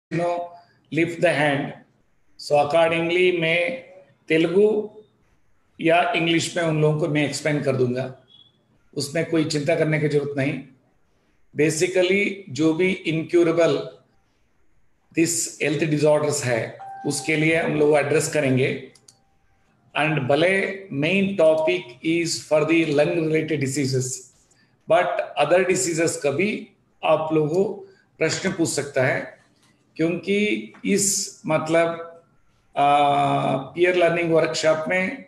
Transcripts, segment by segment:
Lift the hand, so accordingly मैं तेलुगु या English में उन लोगों को मैं एक्सप्लेन कर दूंगा, उसमें कोई चिंता करने की जरूरत नहीं। बेसिकली जो भी इनक्यूरेबल दिस हेल्थ डिसऑर्डर्स है उसके लिए हम लोग एड्रेस करेंगे। एंड भले main topic is for the lung related diseases, but other diseases का भी आप लोगों प्रश्न पूछ सकता है, क्योंकि इस मतलब पीयर लर्निंग वर्कशॉप में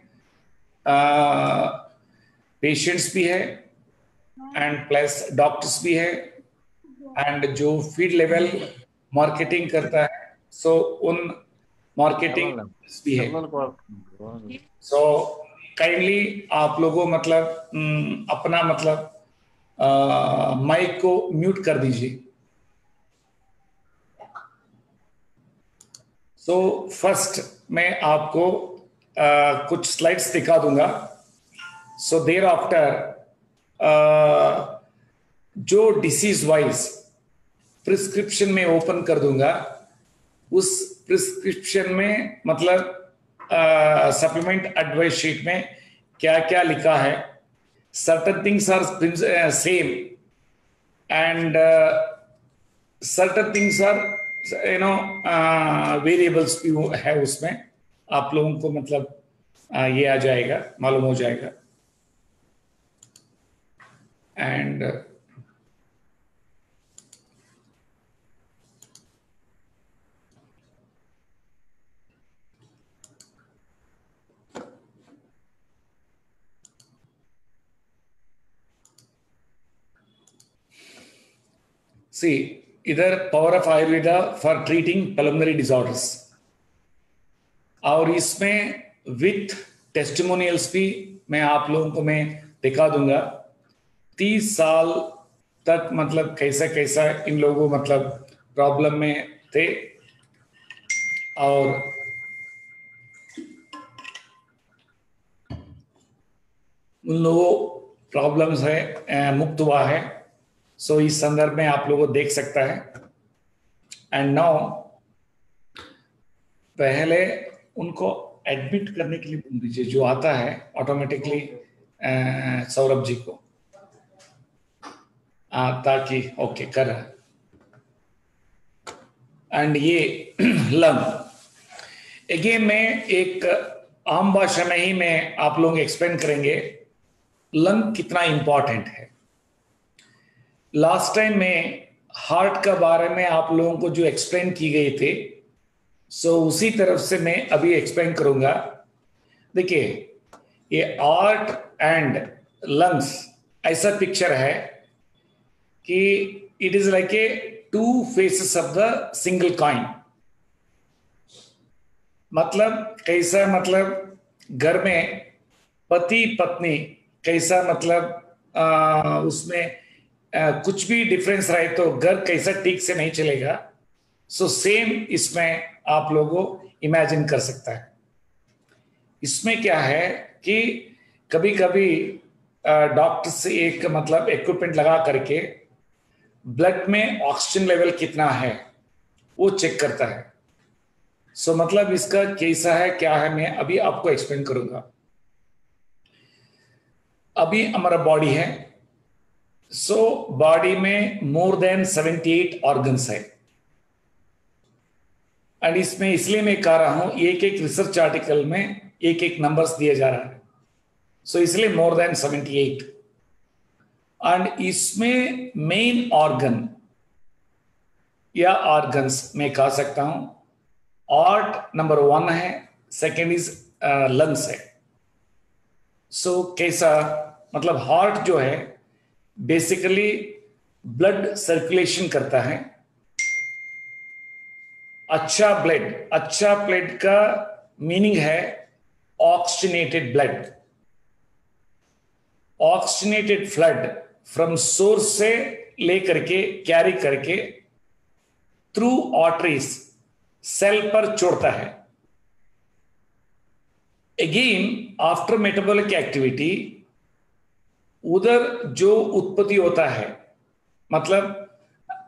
पेशेंट्स भी है एंड प्लस डॉक्टर्स भी है, एंड जो फील्ड लेवल मार्केटिंग करता है सो उन मार्केटिंग भी है। सो काइंडली आप लोगों मतलब अपना मतलब माइक को म्यूट कर दीजिए। सो फर्स्ट मैं आपको कुछ स्लाइड्स दिखा दूंगा। सो देयर आफ्टर जो डिसीज वाइज प्रिस्क्रिप्शन में ओपन कर दूंगा, उस प्रिस्क्रिप्शन में मतलब सप्लीमेंट एडवाइस शीट में क्या क्या लिखा है। Certain things are same and certain things are variables भी है उसमें, आप लोगों को मतलब ये आ जाएगा, मालूम हो जाएगा। एंड सी इधर power of Ayurveda for treating pulmonary disorders, और इसमें विथ टेस्टिमोनियल्स भी मैं आप लोगों को मैं दिखा दूंगा। 30 साल तक मतलब कैसा कैसा इन लोगों मतलब प्रॉब्लम में थे और उन लोगों प्रॉब्लम्स है मुक्त हुआ है। सो इस संदर्भ में आप लोगों को देख सकता है। एंड नाउ पहले उनको एडमिट करने के लिए बोल दीजिए, जो आता है ऑटोमेटिकली सौरभ जी को, ताकि ओके कर रहा है। एंड ये लंग अगेन मैं एक आम भाषा में ही मैं आप लोग एक्सप्लेन करेंगे लंग कितना इंपॉर्टेंट है। लास्ट टाइम में हार्ट का बारे में आप लोगों को जो एक्सप्लेन की गई थे, सो उसी तरफ से मैं अभी एक्सप्लेन करूंगा। देखिए ये हार्ट एंड लंग्स ऐसा पिक्चर है कि it is like a two faces of the single coin. मतलब कैसा, मतलब घर में पति पत्नी कैसा मतलब उसमें कुछ भी डिफरेंस रहे तो घर कैसा ठीक से नहीं चलेगा। सो सेम इसमें आप लोगों इमेजिन कर सकता है। इसमें क्या है कि कभी कभी डॉक्टर से एक मतलब इक्विपमेंट लगा करके ब्लड में ऑक्सीजन लेवल कितना है वो चेक करता है। सो मतलब इसका कैसा है क्या है मैं अभी आपको एक्सप्लेन करूंगा। अभी हमारा बॉडी है, सो बॉडी में मोर देन 78 ऑर्गन्स है। एंड इसमें इसलिए मैं कह रहा हूं, एक एक रिसर्च आर्टिकल में एक एक नंबर्स दिया जा रहा है, सो इसलिए मोर देन 78। एंड इसमें मेन ऑर्गन या ऑर्गन्स मैं कह सकता हूं, हार्ट नंबर 1 है, सेकेंड इज लंग्स है। सो कैसा मतलब हार्ट जो है बेसिकली ब्लड सर्कुलेशन करता है। अच्छा ब्लड का मीनिंग है oxygenated blood. Oxygenated flood from source से लेकर के कैरी करके थ्रू आर्टरीज सेल पर छोड़ता है। अगेन आफ्टर मेटाबॉलिक एक्टिविटी उधर जो उत्पत्ति होता है, मतलब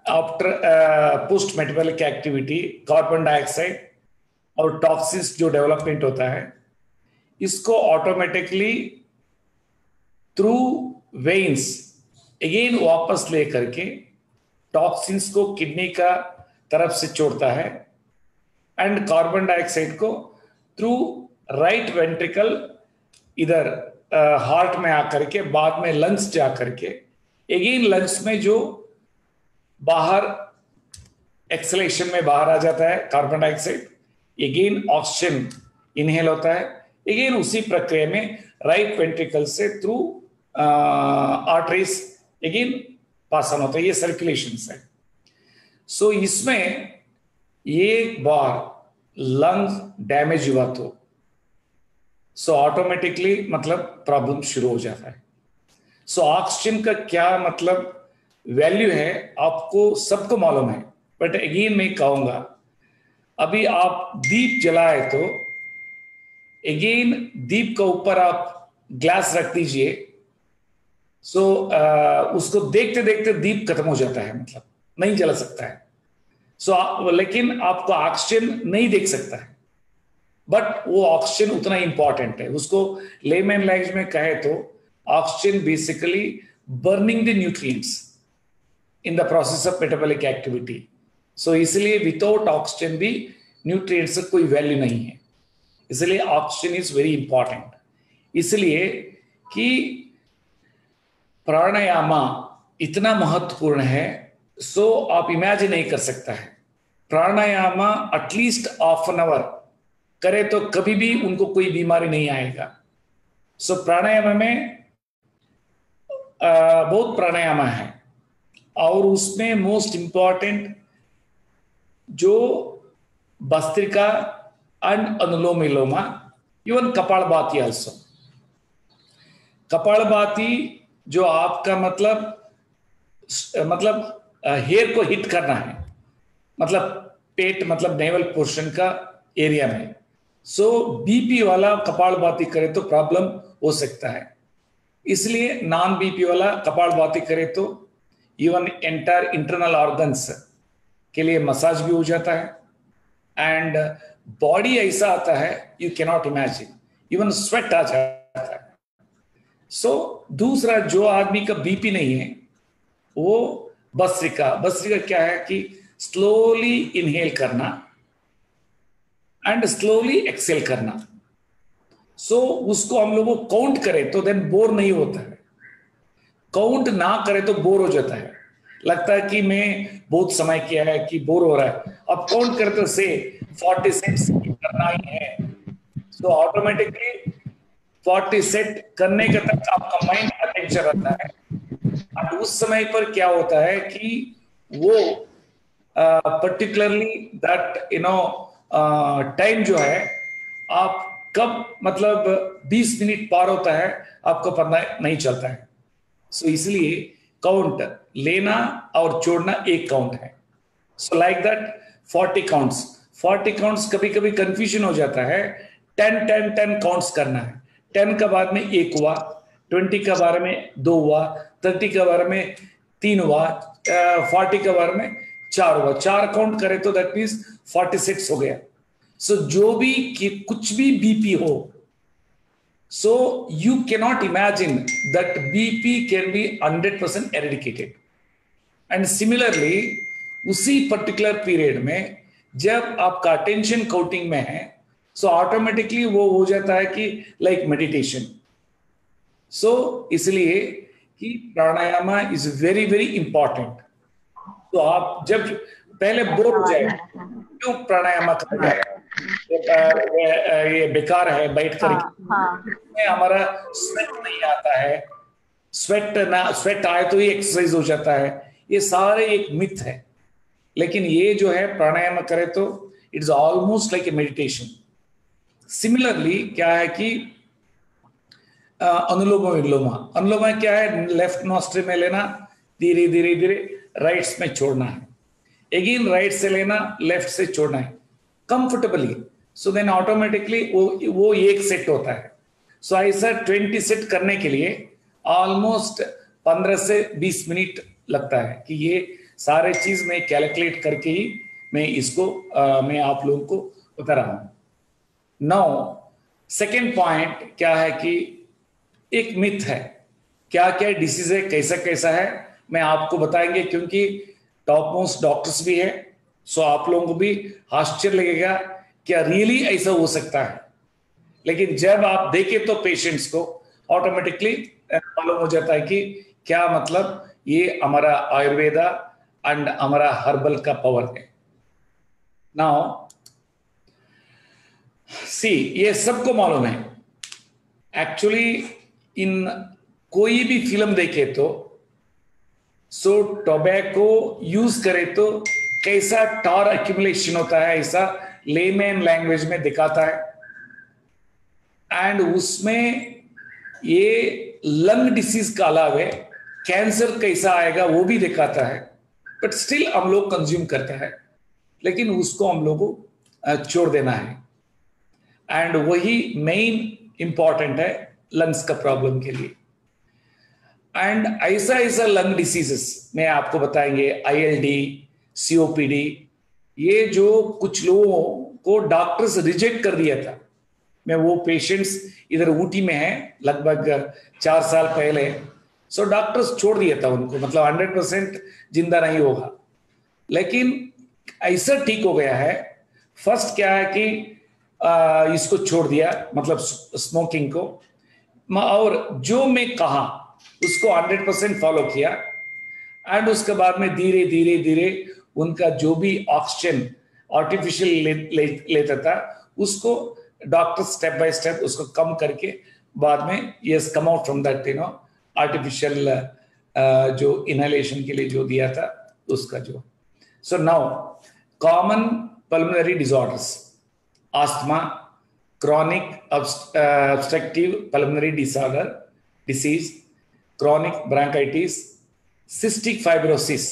after post metabolic activity carbon dioxide और टॉक्सिन्स जो डेवलपमेंट होता है, इसको ऑटोमेटिकली थ्रू वेन्स अगेन वापस लेकर के टॉक्सिन्स को किडनी का तरफ से छोड़ता है एंड कार्बन डाइऑक्साइड को थ्रू राइट वेंट्रिकल इधर हार्ट में आकर के बाद में लंग्स जाकर के अगेन लंग्स में जो बाहर एक्सलेशन में बाहर आ जाता है carbon dioxide, again oxygen inhale होता है, अगेन उसी प्रक्रिया में राइट वेंट्रिकल से through arteries again pass on होता है। ये सर्कुलेशन है। सो इसमें एक बार लंग डैमेज हुआ तो सो ऑटोमेटिकली मतलब प्रॉब्लम शुरू हो जाता है। सो ऑक्सीजन का क्या मतलब वैल्यू है आपको सबको मालूम है, बट अगेन मैं कहूंगा अभी आप दीप जलाए तो अगेन दीप का ऊपर आप ग्लास रख दीजिए, सो उसको देखते देखते दीप खत्म हो जाता है, मतलब नहीं जला सकता है। सो लेकिन आपको ऑक्सीजन नहीं देख सकता है, बट वो ऑक्सीजन उतना इंपॉर्टेंट है। उसको लेमैन लैंग्वेज में कहे तो oxygen basically burning the nutrients in the process of metabolic activity. So इसलिए विदाउट ऑक्सीजन भी न्यूट्रिएंट्स का कोई वैल्यू नहीं है, इसलिए ऑक्सीजन इज वेरी इंपॉर्टेंट। इसलिए कि प्राणायाम इतना महत्वपूर्ण है, सो आप इमेजिन नहीं कर सकता है। Pranayama at least half an hour करे तो कभी भी उनको कोई बीमारी नहीं आएगा। सो प्राणायाम में बहुत प्राणायाम है और उसमें मोस्ट इंपॉर्टेंट जो bhastrika and anulom vilom, even kapalbhati also. Kapalbhati जो आपका मतलब हेयर को हिट करना है, मतलब पेट मतलब नेवल पोर्शन का एरिया में। सो बीपी वाला कपालभाति करे तो प्रॉब्लम हो सकता है, इसलिए नॉन बीपी वाला कपालभाति करे तो इवन एंटायर इंटरनल ऑर्गन्स के लिए मसाज भी हो जाता है एंड बॉडी ऐसा आता है you can not imagine, even sweat आ जाता है। सो दूसरा जो आदमी का बीपी नहीं है वो भस्त्रिका क्या है कि स्लोली इनहेल करना एंड स्लोली एक्सेल करना। सो उसको हम लोग काउंट करें तो देन बोर नहीं होता है, काउंट ना करे तो बोर हो जाता है, लगता है कि मैं बहुत समय किया है कि बोर हो रहा है। अब काउंट करते से 46 करना ही है, सो ऑटोमेटिकली 40 सेट करने के तक आपका माइंड अटेंशन रहता है। और उस समय पर क्या होता है कि वो पर्टिकुलरली दैट टाइम जो है आप कब मतलब 20 मिनट पार होता है आपको पता नहीं चलता है। सो इसलिए काउंट लेना और छोड़ना एक काउंट है। सो लाइक दैट 40 काउंट्स कभी कभी कंफ्यूजन हो जाता है। 10 काउंट्स करना है, 10 का बाद में 1 हुआ, 20 का बारे में 2 हुआ, 30 का बारे में 3 हुआ, 40 का बारे में 4 हुआ। 4 काउंट करे तो दैट मीन्स 46 हो गया। सो जो भी कुछ भी बीपी हो, so you cannot imagine that BP can be 100% eradicated. And similarly उसी पर्टिकुलर पीरियड में जब आपका अटेंशन काउंटिंग में है, सो ऑटोमेटिकली वो हो जाता है कि लाइक मेडिटेशन। सो इसलिए कि pranayama is very very important. तो आप जब पहले बोर हो जाए क्यों प्राणायाम करना है, ये बेकार है बैठ करके, हमारा स्वेट नहीं आता है, स्वेट आए तो ही एक्सरसाइज हो जाता है, ये सारे एक मिथ है। लेकिन ये जो है प्राणायाम करे तो it's almost like a meditation. Similarly क्या है कि अनुलोम विलोम क्या है, लेफ्ट नॉस्ट्रिल में लेना, धीरे धीरे धीरे राइट में छोड़ना है, अगेन राइट से लेना, लेफ्ट से छोड़ना है कंफर्टेबली। सो देन ऑटोमेटिकली वो एक सेट होता है। सो ऐसा 20 सेट करने के लिए ऑलमोस्ट 15 से 20 मिनट लगता है कि ये सारे चीज मैं कैलकुलेट करके ही मैं इसको मैं आप लोगों को बता रहा हूं। नाउ सेकेंड पॉइंट क्या है कि एक मिथ है, क्या क्या डिसीज है, कैसा कैसा है, मैं आपको बताएंगे, क्योंकि टॉप मोस्ट डॉक्टर्स भी है। सो आप लोगों को भी आश्चर्य लगेगा क्या रियली ऐसा हो सकता है, लेकिन जब आप देखें तो पेशेंट्स को ऑटोमेटिकली मालूम हो जाता है कि क्या मतलब ये हमारा आयुर्वेदा एंड हमारा हर्बल का पावर है। नाउ सी, ये सबको मालूम है एक्चुअली। इन कोई भी फिल्म देखे तो सो टोबैको यूज करे तो कैसा टार एक्यूमुलेशन होता है, ऐसा लेमैन लैंग्वेज में दिखाता है। एंड उसमें ये लंग डिसीज का अलावा कैंसर कैसा आएगा वो भी दिखाता है, बट स्टिल हम लोग कंज्यूम करते हैं, लेकिन उसको हम लोग को छोड़ देना है। एंड वही मेन इंपॉर्टेंट है लंग्स का प्रॉब्लम के लिए। एंड ऐसा ऐसा लंग डिसीजेस में आपको बताएंगे, ILD, COPD, ये जो कुछ लोगों को डॉक्टर्स रिजेक्ट कर दिया था। मैं वो पेशेंट्स इधर ऊटी में है लगभग 4 साल पहले, सो डॉक्टर्स छोड़ दिया था उनको, मतलब 100% जिंदा नहीं होगा, लेकिन ऐसा ठीक हो गया है। फर्स्ट क्या है कि इसको छोड़ दिया, मतलब स्मोकिंग को, और जो मैं कहा उसको 100% फॉलो किया। एंड उसके बाद में धीरे धीरे धीरे उनका जो भी ऑक्सीजन आर्टिफिशियल लेता था उसको डॉक्टर स्टेप बाय स्टेप उसको कम करके बाद में yes come out from that artificial जो इनहेलेशन के लिए जो दिया था उसका जो। So now common pulmonary disorders, asthma, chronic obstructive pulmonary disease, chronic bronchitis, cystic fibrosis,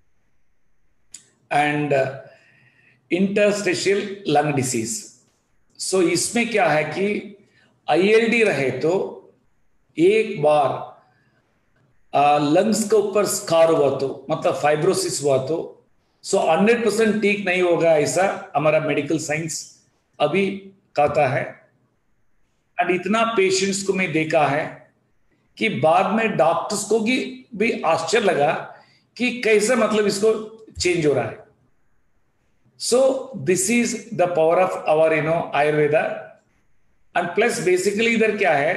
and interstitial lung disease. So इसमें क्या है कि ILD रहे तो एक बार लंग्स के ऊपर स्कार हुआ तो, मतलब फाइब्रोसिस हुआ तो 100% ठीक नहीं होगा, ऐसा हमारा मेडिकल साइंस अभी कहता है। एंड इतना पेशेंट्स को मैं देखा है कि बाद में डॉक्टर्स को भी आश्चर्य लगा कि कैसे मतलब इसको चेंज हो रहा है। So this is the power of our Ayurveda. And plus basically इधर क्या है,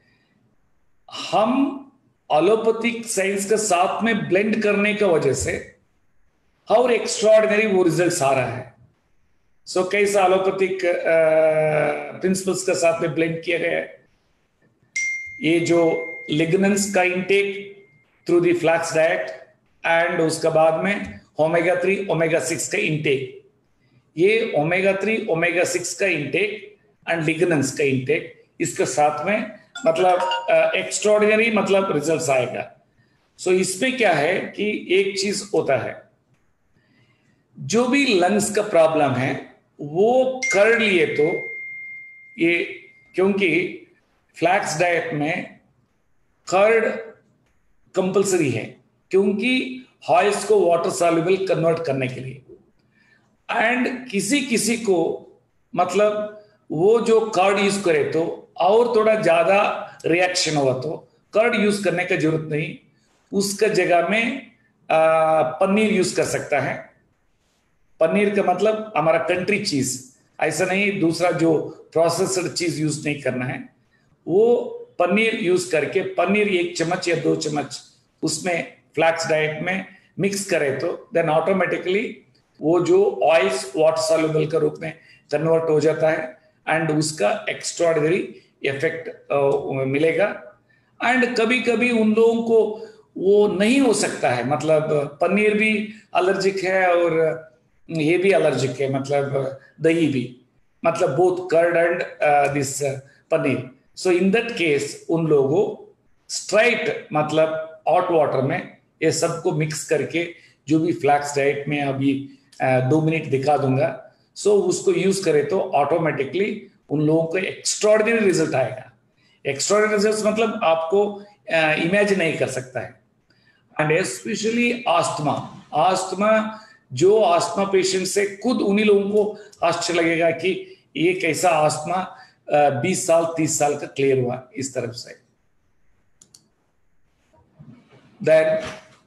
हम एलोपैथिक साइंस के साथ में ब्लेंड करने की वजह से और एक्स्ट्राऑर्डिनरी वो रिजल्ट्स आ रहा है। सो कैसा एलोपैथिक प्रिंसिपल्स के साथ में ब्लेंड किया गया है, ये जो लिग्नेंट्स का intake through the flax diet and उसके बाद में ओमेगा 3 ओमेगा 6 का इंटेक, ये ओमेगा 3 ओमेगा 6 का इंटेक एंड लिग्नेंट्स का इंटेक, इसके साथ में मतलब एक्स्ट्राऑर्डिनरी मतलब रिजल्ट्स आएगा। सो इसमें क्या है कि एक चीज होता है, जो भी लंग्स का प्रॉब्लम है वो कर लिए तो ये, क्योंकि फ्लैक्स डाइट में कर्ड कंपलसरी है, क्योंकि ऑयल्स को वाटर सॉल्युबल कन्वर्ट करने के लिए। एंड किसी किसी को मतलब वो जो कर्ड यूज करे तो और थोड़ा ज्यादा रिएक्शन हुआ तो कर्ड यूज करने की जरूरत नहीं, उसका जगह में पनीर यूज कर सकता है। पनीर का मतलब हमारा कंट्री चीज, ऐसा नहीं दूसरा जो प्रोसेस्ड चीज यूज नहीं करना है, वो पनीर यूज करके पनीर 1 चम्मच या 2 चम्मच उसमें फ्लैक्स डाइट में मिक्स करे तो देन ऑटोमेटिकली वो जो ऑयल्स वाटर सॉल्युबल के रूप में कन्वर्ट हो जाता है एंड उसका एक्स्ट्राऑर्डिनरी इफेक्ट मिलेगा। एंड कभी कभी उन लोगों को वो नहीं हो सकता है, मतलब पनीर भी एलर्जिक है और ये भी एलर्जिक है, मतलब दही भी, मतलब both curd and this paneer. So in that case उन लोगों स्ट्राइट मतलब हॉट वाटर में ये सबको मिक्स करके, जो भी फ्लैक्स डाइट में अभी 2 मिनट दिखा दूंगा, सो उसको यूज करें तो ऑटोमेटिकली उन लोगों को एक्स्ट्राऑर्डिनरी रिजल्ट आएगा। एक्स्ट्राऑर्डिनरी रिजल्ट मतलब आपको इमेजिन नहीं कर सकता है। एंड स्पेशली आस्थमा, आस्थमा, जो आस्थमा पेशेंट से खुद उन्हीं लोगों को आश्चर्य लगेगा कि ये कैसा आस्थमा 20 साल 30 साल का क्लियर हुआ इस तरफ से। देन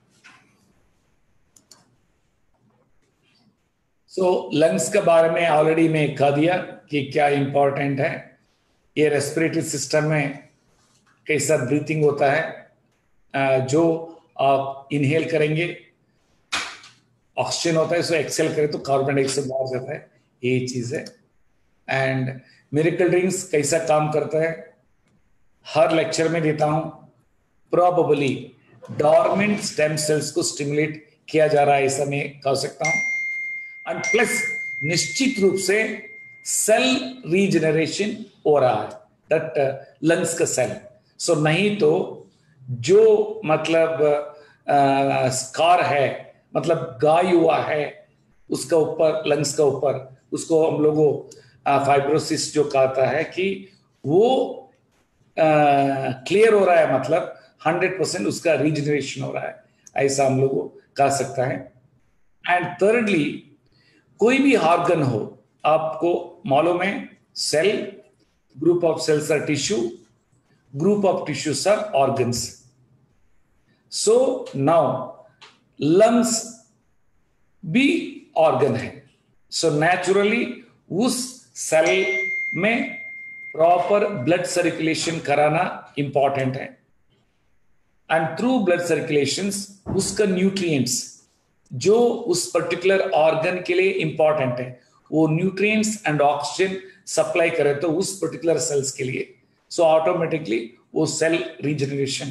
लंग्स के बारे में ऑलरेडी मैं कह दिया कि क्या इंपॉर्टेंट है, ये रेस्पिरेटरी सिस्टम में कैसा ब्रीथिंग होता है, जो आप इनहेल करेंगे ऑक्सीजन होता है, सो एक्सेल करें तो कार्बन डाइऑक्साइड बाहर जाता है, ये चीज है। एंड मिरेकल ड्रिंक्स कैसा काम करता है हर लेक्चर में देता हूं। प्रोबेबली डॉर्मेंट स्टेम सेल्स को स्टिमुलेट किया जा रहा है, ऐसा मैं कह सकता हूं। एंड प्लस निश्चित रूप से सेल रीजनरेशन हो रहा है दैट लंग्स का सेल। सो नहीं तो जो मतलब स्कार है, मतलब गाय हुआ है उसका ऊपर, लंग्स का ऊपर, उसको हम लोगों फाइब्रोसिस जो कहता है कि वो क्लियर हो रहा है, मतलब 100% उसका रीजनरेशन हो रहा है, ऐसा हम लोगों कह सकता है। एंड थर्डली, कोई भी ऑर्गन हो, आपको मालूम है cell, group of cells or tissue, group of tissues or organs. So now lungs भी ऑर्गन है। सो नेचुरली उस सेल में प्रॉपर ब्लड सर्कुलेशन कराना इंपॉर्टेंट है। एंड थ्रू ब्लड सर्कुलेशंस उसका न्यूट्रिएंट्स जो उस पर्टिकुलर ऑर्गन के लिए इंपॉर्टेंट है, वो न्यूट्रिएंट्स एंड ऑक्सीजन सप्लाई करे तो उस पर्टिकुलर सेल्स के लिए, सो ऑटोमेटिकली वो सेल रीजनरेशन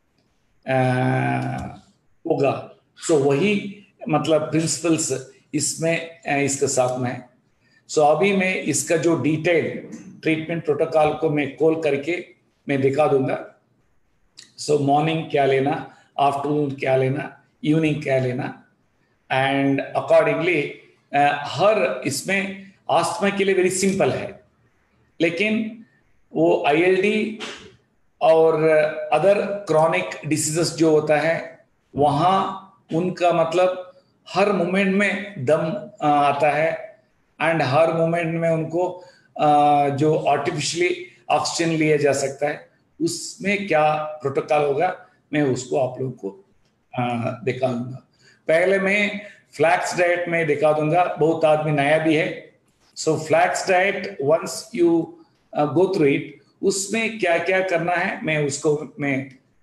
होगा। सो वही मतलब प्रिंसिपल्स इसमें इसके साथ में है। सो अभी मैं इसका जो डिटेल ट्रीटमेंट प्रोटोकॉल को मैं कॉल करके मैं दिखा दूंगा। सो मॉर्निंग क्या लेना, आफ्टरनून क्या लेना, इवनिंग क्या लेना, एंड अकॉर्डिंगली हर इसमें आस्थमा के लिए वेरी सिंपल है, लेकिन वो आईएलडी और अदर क्रॉनिक डिसीजेस जो होता है वहाँ उनका मतलब हर मोमेंट में दम आता है, एंड हर मोमेंट में उनको जो आर्टिफिशियली ऑक्सीजन लिया जा सकता है, उसमें क्या प्रोटोकॉल होगा मैं उसको आप लोगों को दिखा दूंगा। पहले मैं फ्लैक्स डाइट में दिखा दूंगा, बहुत आदमी नया भी है। So flax diet once you go through it, उसमें क्या क्या करना है मैं उसको मैं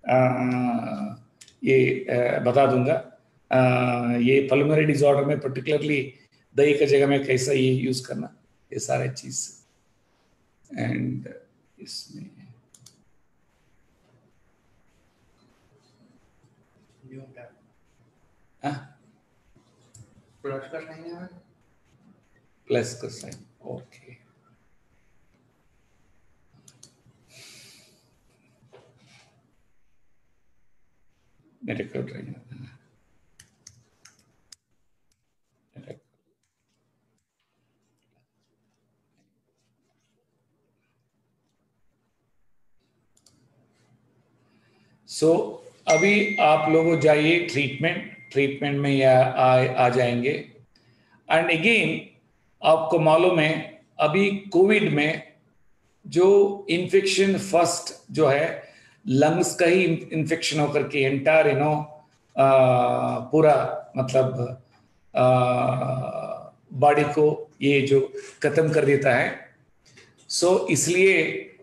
ये बता दूंगा। ये पल्मोनरी डिसऑर्डर में पर्टिकुलरली दही का जगह में कैसा ये यूज करना, ये सारे चीज। एंड इसमें प्लस का साइन, ओके। मेरे को ट्रेन अभी आप लोग जाइए ट्रीटमेंट में या आ जाएंगे। एंड अगेन आपको मालूम है अभी कोविड में जो इन्फेक्शन फर्स्ट जो है लंग्स का ही इन्फेक्शन होकर के एंटायर पूरा मतलब बॉडी को ये जो खत्म कर देता है। सो इसलिए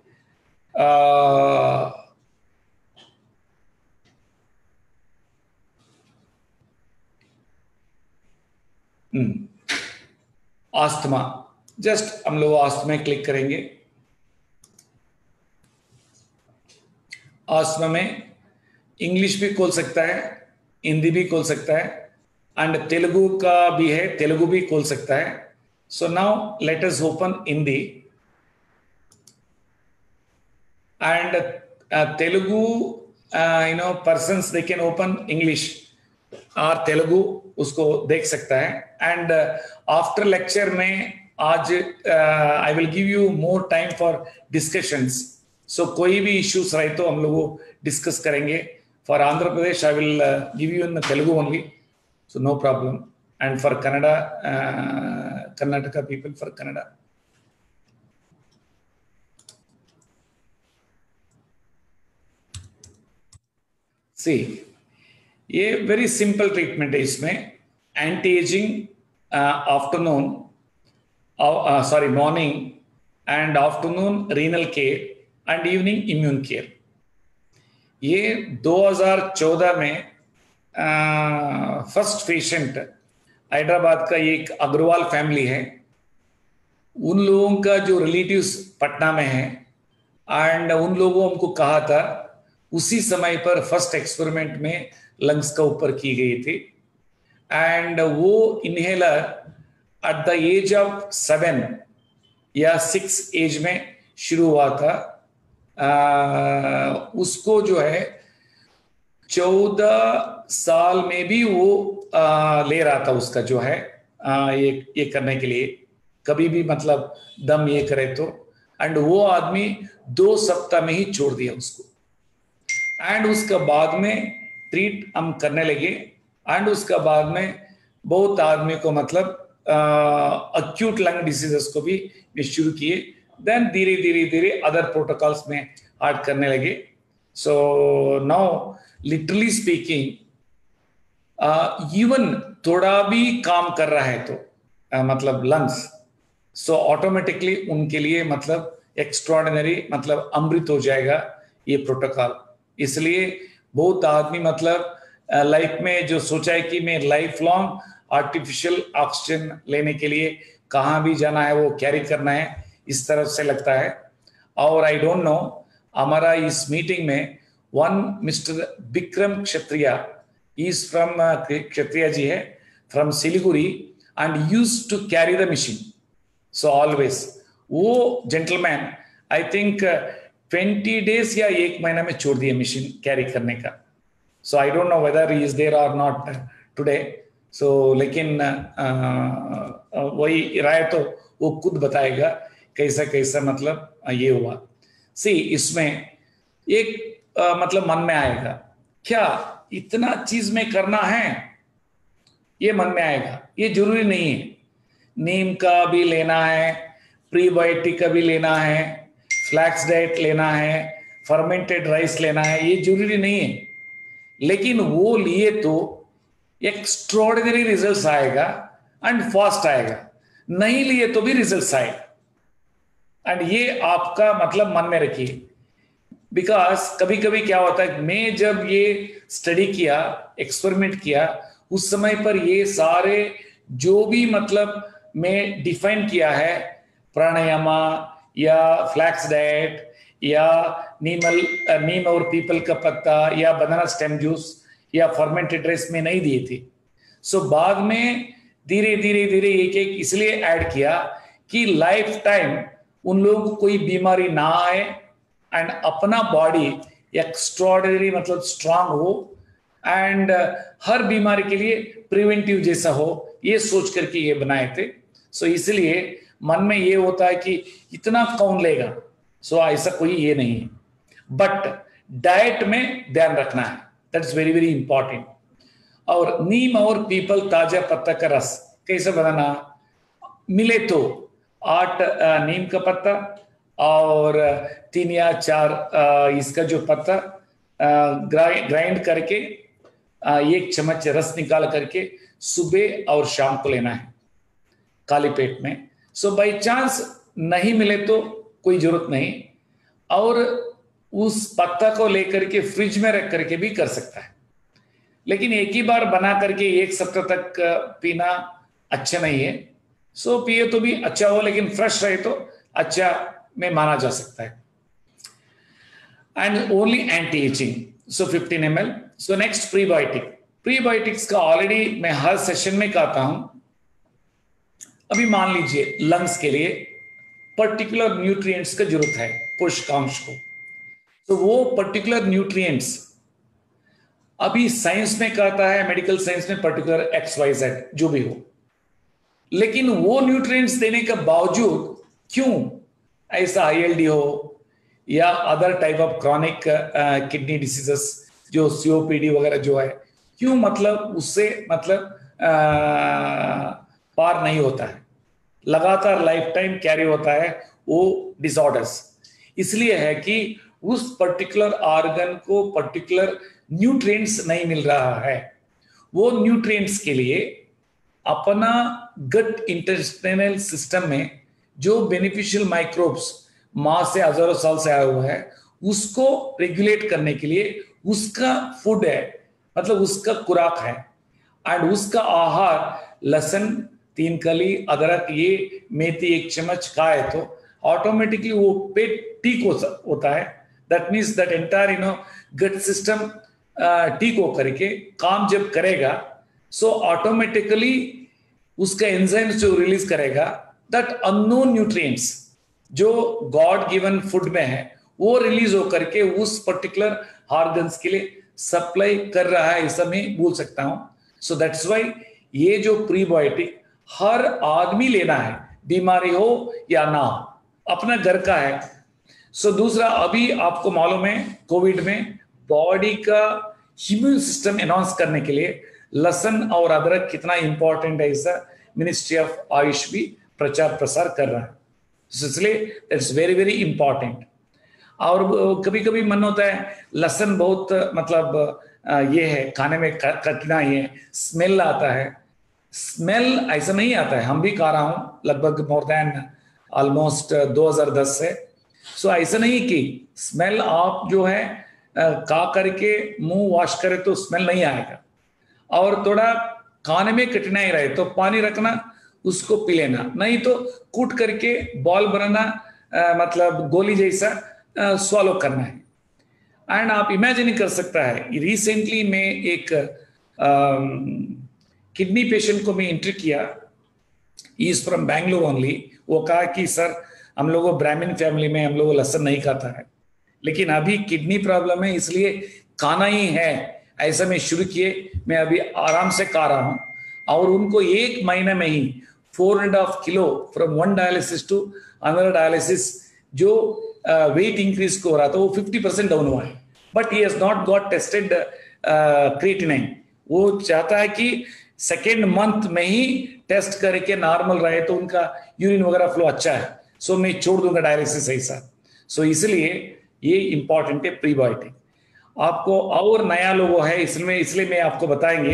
आस्थमा, जस्ट हम लोग आस्थमा क्लिक करेंगे। आस्थमा में इंग्लिश भी खोल सकता है, हिंदी भी खोल सकता है, एंड तेलुगु का भी है, तेलुगु भी खोल सकता है। So now let us open Hindi and Telugu persons they can open English और तेलुगु, उसको देख सकता है। एंड आफ्टर लेक्चर में आज I will give you more time for discussions. So कोई भी इश्यूज रहे तो हम लोग डिस्कस करेंगे। For Andhra Pradesh I will give you in Telugu only. So no problem. And for Kannada, Karnataka people, for Kannada. See, ये very simple treatment है इसमें. Anti-aging, afternoon, morning and afternoon renal care and evening immune care. ये 2014 में first patient Hyderabad का एक Agarwal family है, उन लोगों का जो रिलेटिव्स पटना में है, एंड उन लोगों हमको कहा था, उसी समय पर फर्स्ट एक्सपेरिमेंट में लंग्स का ऊपर की गई थी, एंड वो inhaler at the age of 7 या 6 एज में शुरू हुआ था. उसको जो है 14 साल में भी वो ले रहा था, उसका जो है ये करने के लिए, कभी भी मतलब दम ये करे तो, एंड वो आदमी 2 सप्ताह में ही छोड़ दिया उसको. एंड उसका बाद में ट्रीट हम करने लगे, एंड उसका बाद में बहुत आदमी को मतलब अक्यूट लंग डिसीजेस को भी शुरू किए. देन धीरे धीरे धीरे अदर प्रोटोकॉल्स में ऐड करने लगे. So now literally speaking, even थोड़ा भी काम कर रहा है तो मतलब लंग्स, सो ऑटोमेटिकली उनके लिए मतलब एक्स्ट्रॉर्डिनरी, मतलब अमृत हो जाएगा ये प्रोटोकॉल. इसलिए बहुत आदमी मतलब लाइफ में जो सोचा है कि मैं लाइफ लॉन्ग आर्टिफिशियल ऑक्सीजन लेने के लिए कहाँ भी जाना है वो कैरी करना है, इस तरफ से लगता है. और आई डोंट नो, हमारा इस मीटिंग में one mister Vikram Kshatriya, is from Kshatriya ji है from Siliguri, and use to carry the machine. So always वो जेंटलमैन आई थिंक 20 डेज या 1 महीना में छोड़ दिया मशीन कैरी करने का. So I don't know whether he is there और नॉट टुडे. सो लेकिन वही राय तो वो खुद बताएगा कैसा कैसा मतलब ये हुआ. सी, इसमें एक मतलब मन में आएगा, क्या इतना चीज में करना है, ये मन में आएगा. ये जरूरी नहीं है. नीम का भी लेना है, प्रीबायोटिक का भी लेना है, फ्लैक्स डाइट लेना है, फर्मेंटेड राइस लेना है, ये जरूरी नहीं है. लेकिन वो लिए तो एक्स्ट्रॉर्डिनरी रिजल्ट्स आएगा एंड फास्ट आएगा, नहीं लिए तो भी रिजल्ट्स आएगा. एंड ये आपका मतलब मन में रखिए, बिकॉज कभी कभी क्या होता है, मैं जब ये स्टडी किया, एक्सपेरिमेंट किया, उस समय पर ये सारे जो भी मतलब मैं डिफाइन किया है, प्राणायामा या फ्लैक्स डाइट या नीम और पीपल का पत्ता या बनाना स्टेम जूस या फर्मेंटेड राइस में नहीं दिए थे. सो बाद में धीरे धीरे धीरे एक एक इसलिए ऐड किया कि लाइफ टाइम उन लोगों को कोई बीमारी ना आए एंड अपना बॉडी एक्स्ट्रॉर्डिनरी मतलब स्ट्रांग हो, एंड हर बीमारी के लिए प्रिवेंटिव जैसा हो, ये सोच करके ये बनाए थे. सो इसलिए मन में ये होता है कि इतना कौन लेगा. सो ऐसा कोई ये नहीं है, बट डाइट में ध्यान रखना है, that is very very important. और नीम और पीपल ताजा पत्ता का रस कैसे बनाना, मिले तो 8 नीम का पत्ता और 3 या 4 इसका जो पत्ता ग्राइंड करके 1 चम्मच रस निकाल करके सुबह और शाम को लेना है खाली पेट में. सो बाई चांस नहीं मिले तो कोई जरूरत नहीं, और उस पत्ता को लेकर के फ्रिज में रख करके भी कर सकता है. लेकिन एक ही बार बना करके 1 सप्ताह तक पीना अच्छा नहीं है. सो पिए तो भी अच्छा हो, लेकिन फ्रेश रहे तो अच्छा में माना जा सकता है. And only anti aging, so 15 ml. So next prebiotic. Prebiotics का ऑलरेडी मैं हर सेशन में कहता हूं. अभी मान लीजिए लंग्स के लिए पर्टिकुलर न्यूट्रिएंट्स का जरूरत है, पोषकांश को, तो वो पर्टिकुलर न्यूट्रिएंट्स अभी साइंस में कहता है, मेडिकल साइंस में पर्टिकुलर XYZ जो भी हो, लेकिन वो न्यूट्रिएंट्स देने के बावजूद क्यों ऐसा ILD हो या other type of chronic kidney diseases जो COPD वगैरह जो है, क्यों मतलब उससे मतलब पार नहीं होता है, लगातार लाइफ टाइम कैरी होता है वो डिसऑर्डर्स। इसलिए है कि उस पर्टिकुलर ऑर्गन को पर्टिकुलर न्यूट्रिएंट्स नहीं मिल रहा है। वो न्यूट्रिएंट्स के लिए अपना गट इंटेस्टाइनल सिस्टम में जो बेनिफिशियल माइक्रोब्स मां से हजारों साल से आया हुआ है उसको रेगुलेट करने के लिए उसका फूड है, मतलब उसका खुराक है। एंड उसका आहार लहसुन 3 कली, अदरक, ये मेथी 1 चम्मच खाए तो ऑटोमेटिकली वो पेट ठीक होता है। That means that entire gut system ठीक हो करके काम जब करेगा सो ऑटोमेटिकली उसका एंजाइम्स जो रिलीज करेगा दैट अननोन न्यूट्रिएंट्स जो गॉड गिवन फूड में है वो रिलीज होकर के उस पर्टिकुलर ऑर्गन्स के लिए सप्लाई कर रहा है, ऐसा मैं बोल सकता हूं। सो दैट्स व्हाई ये जो प्रीबायोटिक हर आदमी लेना है, बीमारी हो या ना हो, अपना घर का है। सो दूसरा, अभी आपको मालूम है कोविड में बॉडी का इम्यून सिस्टम एनहांस करने के लिए लहसुन और अदरक कितना इंपॉर्टेंट है, ऐसा मिनिस्ट्री ऑफ आयुष भी प्रचार प्रसार कर रहा है। इसलिए इट्स वेरी वेरी इंपॉर्टेंट। और कभी कभी मन होता है लहसुन बहुत मतलब ये है खाने में कठिनाई है, स्मेल आता है। स्मेल ऐसा नहीं आता है, हम भी खा रहा हूं लगभग मोर देन ऑलमोस्ट 2010 से। सो ऐसा नहीं कि स्मेल आप जो है खा करके मुंह वॉश करे तो स्मेल नहीं आएगा। और थोड़ा खाने में कठिनाई रहे तो पानी रखना, उसको पी लेना, नहीं तो कूट करके बॉल बनाना, मतलब गोली जैसा स्वॉलो करना है। एंड आप इमेजिन कर सकता है, रिसेंटली मैं एक किडनी पेशेंट को मैं एंट्री किया, इज फ्रॉम बैंगलोर ओनली। वो कहा कि सर हम लोगों ब्राह्मण फैमिली में हम लोग लहसुन नहीं खाता है, लेकिन अभी किडनी प्रॉब्लम है इसलिए खाना ही है, ऐसा मैं शुरू किए, मैं अभी आराम से खा रहा हूं। और उनको 1 महीने में ही 4.5 kilo from 1 dialysis to another dialysis जो वेट इंक्रीज हो रहा था वो 50% डाउन हुआ है। But he has not got tested creatinine. वो चाहता है कि सेकेंड मंथ में ही टेस्ट करके नॉर्मल रहे तो उनका यूरिन वगैरह फ्लो अच्छा है, सो मैं छोड़ दूंगा डायलिसिस ऐसा। सो इसलिए ये इंपॉर्टेंट है प्रीबायोटिक। आपको और नया लोगो है इसलिए मैं आपको बताएंगे,